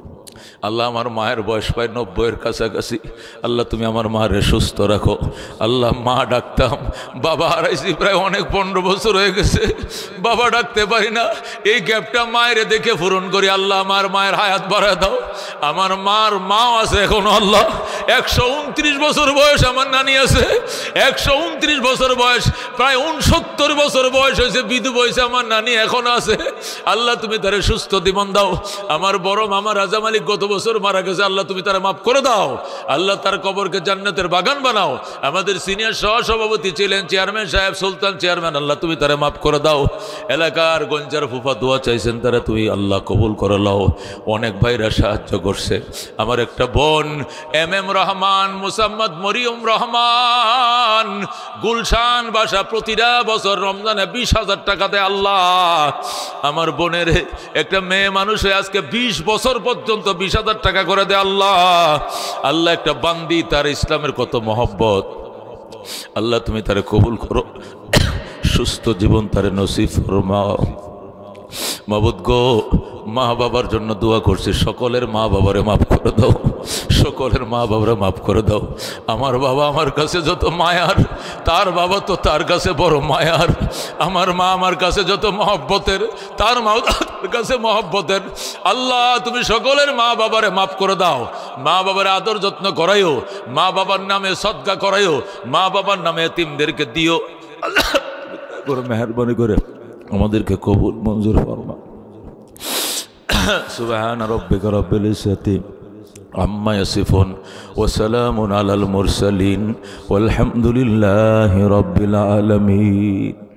আল্লাহ আমার মায়ের বয়স প্রায় নব্বইয়ের কাছাকাছি, আল্লাহ তুমি আমার মারে সুস্থ রাখো। আল্লাহ মা ডাকতাম, বাবা হারাইছি প্রায় অনেক পনেরো বছর হয়ে গেছে, বাবা ডাকতে পারি না, এই গ্যাপটা মায়ের দেখে পূরণ করি। আল্লাহ আমার মায়ের হায়াত বাড়ায় দাও। আমার মার মাও আছে এখনো, আল্লাহ একশো উনত্রিশ বছর বয়স আমার নানি আছে, একশো উনত্রিশ বছর বয়স, প্রায় উনসত্তর বছর বয়স হয়েছে, বিধু বয়সে আমার নানি এখনো আছে। আল্লাহ তুমি তারে সুস্থ জীবন দাও। আমার বড় মামা রাজা মালিক গত বছর মারা গেছে, আল্লাহ তুমি তারা মাফ করে দাও। আল্লাহ তার কবরকে জান্নাতের বাগান বানাও। আমাদের সিনিয়র সহ সভাপতি ছিলেন চেয়ারম্যান সাহেব, সুলতান চেয়ারম্যান, আল্লাহ তুমি তারা মাফ করে দাও। এলাকার গঞ্জার ফুফা দোয়া চাইছেন, তারা তুমি আল্লাহ কবুল করে লাও। অনেক ভাইরা সাহায্য করছে। আমার একটা বোন এম এম রহমান, মুসাম্মদ মরিয়ম রহমান, গুলশান বাসা, প্রতিটা বছর রমজানে বিশ হাজার টাকা দেয়। আল্লাহ আমার বোনের একটা মেয়ে মানুষ হয়ে আজকে বিশ বছর পর্যন্ত বিশ হাজার টাকা করে দেয়। আল্লাহ আল্লাহ একটা বান্দি, তার ইসলামের কত মহব্বত, আল্লাহ তুমি তারে কবুল করো, সুস্থ জীবন তারে নসিব ফরমাও। মাবুদ গো, মা বাবার জন্য দোয়া করছি, সকলের মা বাবারে মাফ করে দাও, সকলের মা বাবারে মাফ করে দাও। আমার বাবা আমার কাছে যত মায়ার, তার বাবা তো তার কাছে বড় মায়ার। আমার মা আমার কাছে যত মহব্বতের, তার মাও তার কাছে মহব্বতের। আল্লাহ তুমি সকলের মা বাবারে মাফ করে দাও। মা বাবার আদর যত্ন করাইও, মা বাবার নামে সদকা করাইও, মা বাবার নামে এতিমদেরকে দিও। আল্লাহ করে মেহরবানি করে আমাদেরকে কবুল মঞ্জুর ফরমা। সুবহান রাব্বিকা রাব্বিল ইজ্জাতি আম্মা ইয়াসিফুন ওয়া সালামুন আলাল মুরসালিন ওয়াল হামদুলিল্লাহি রাব্বিল আলামিন।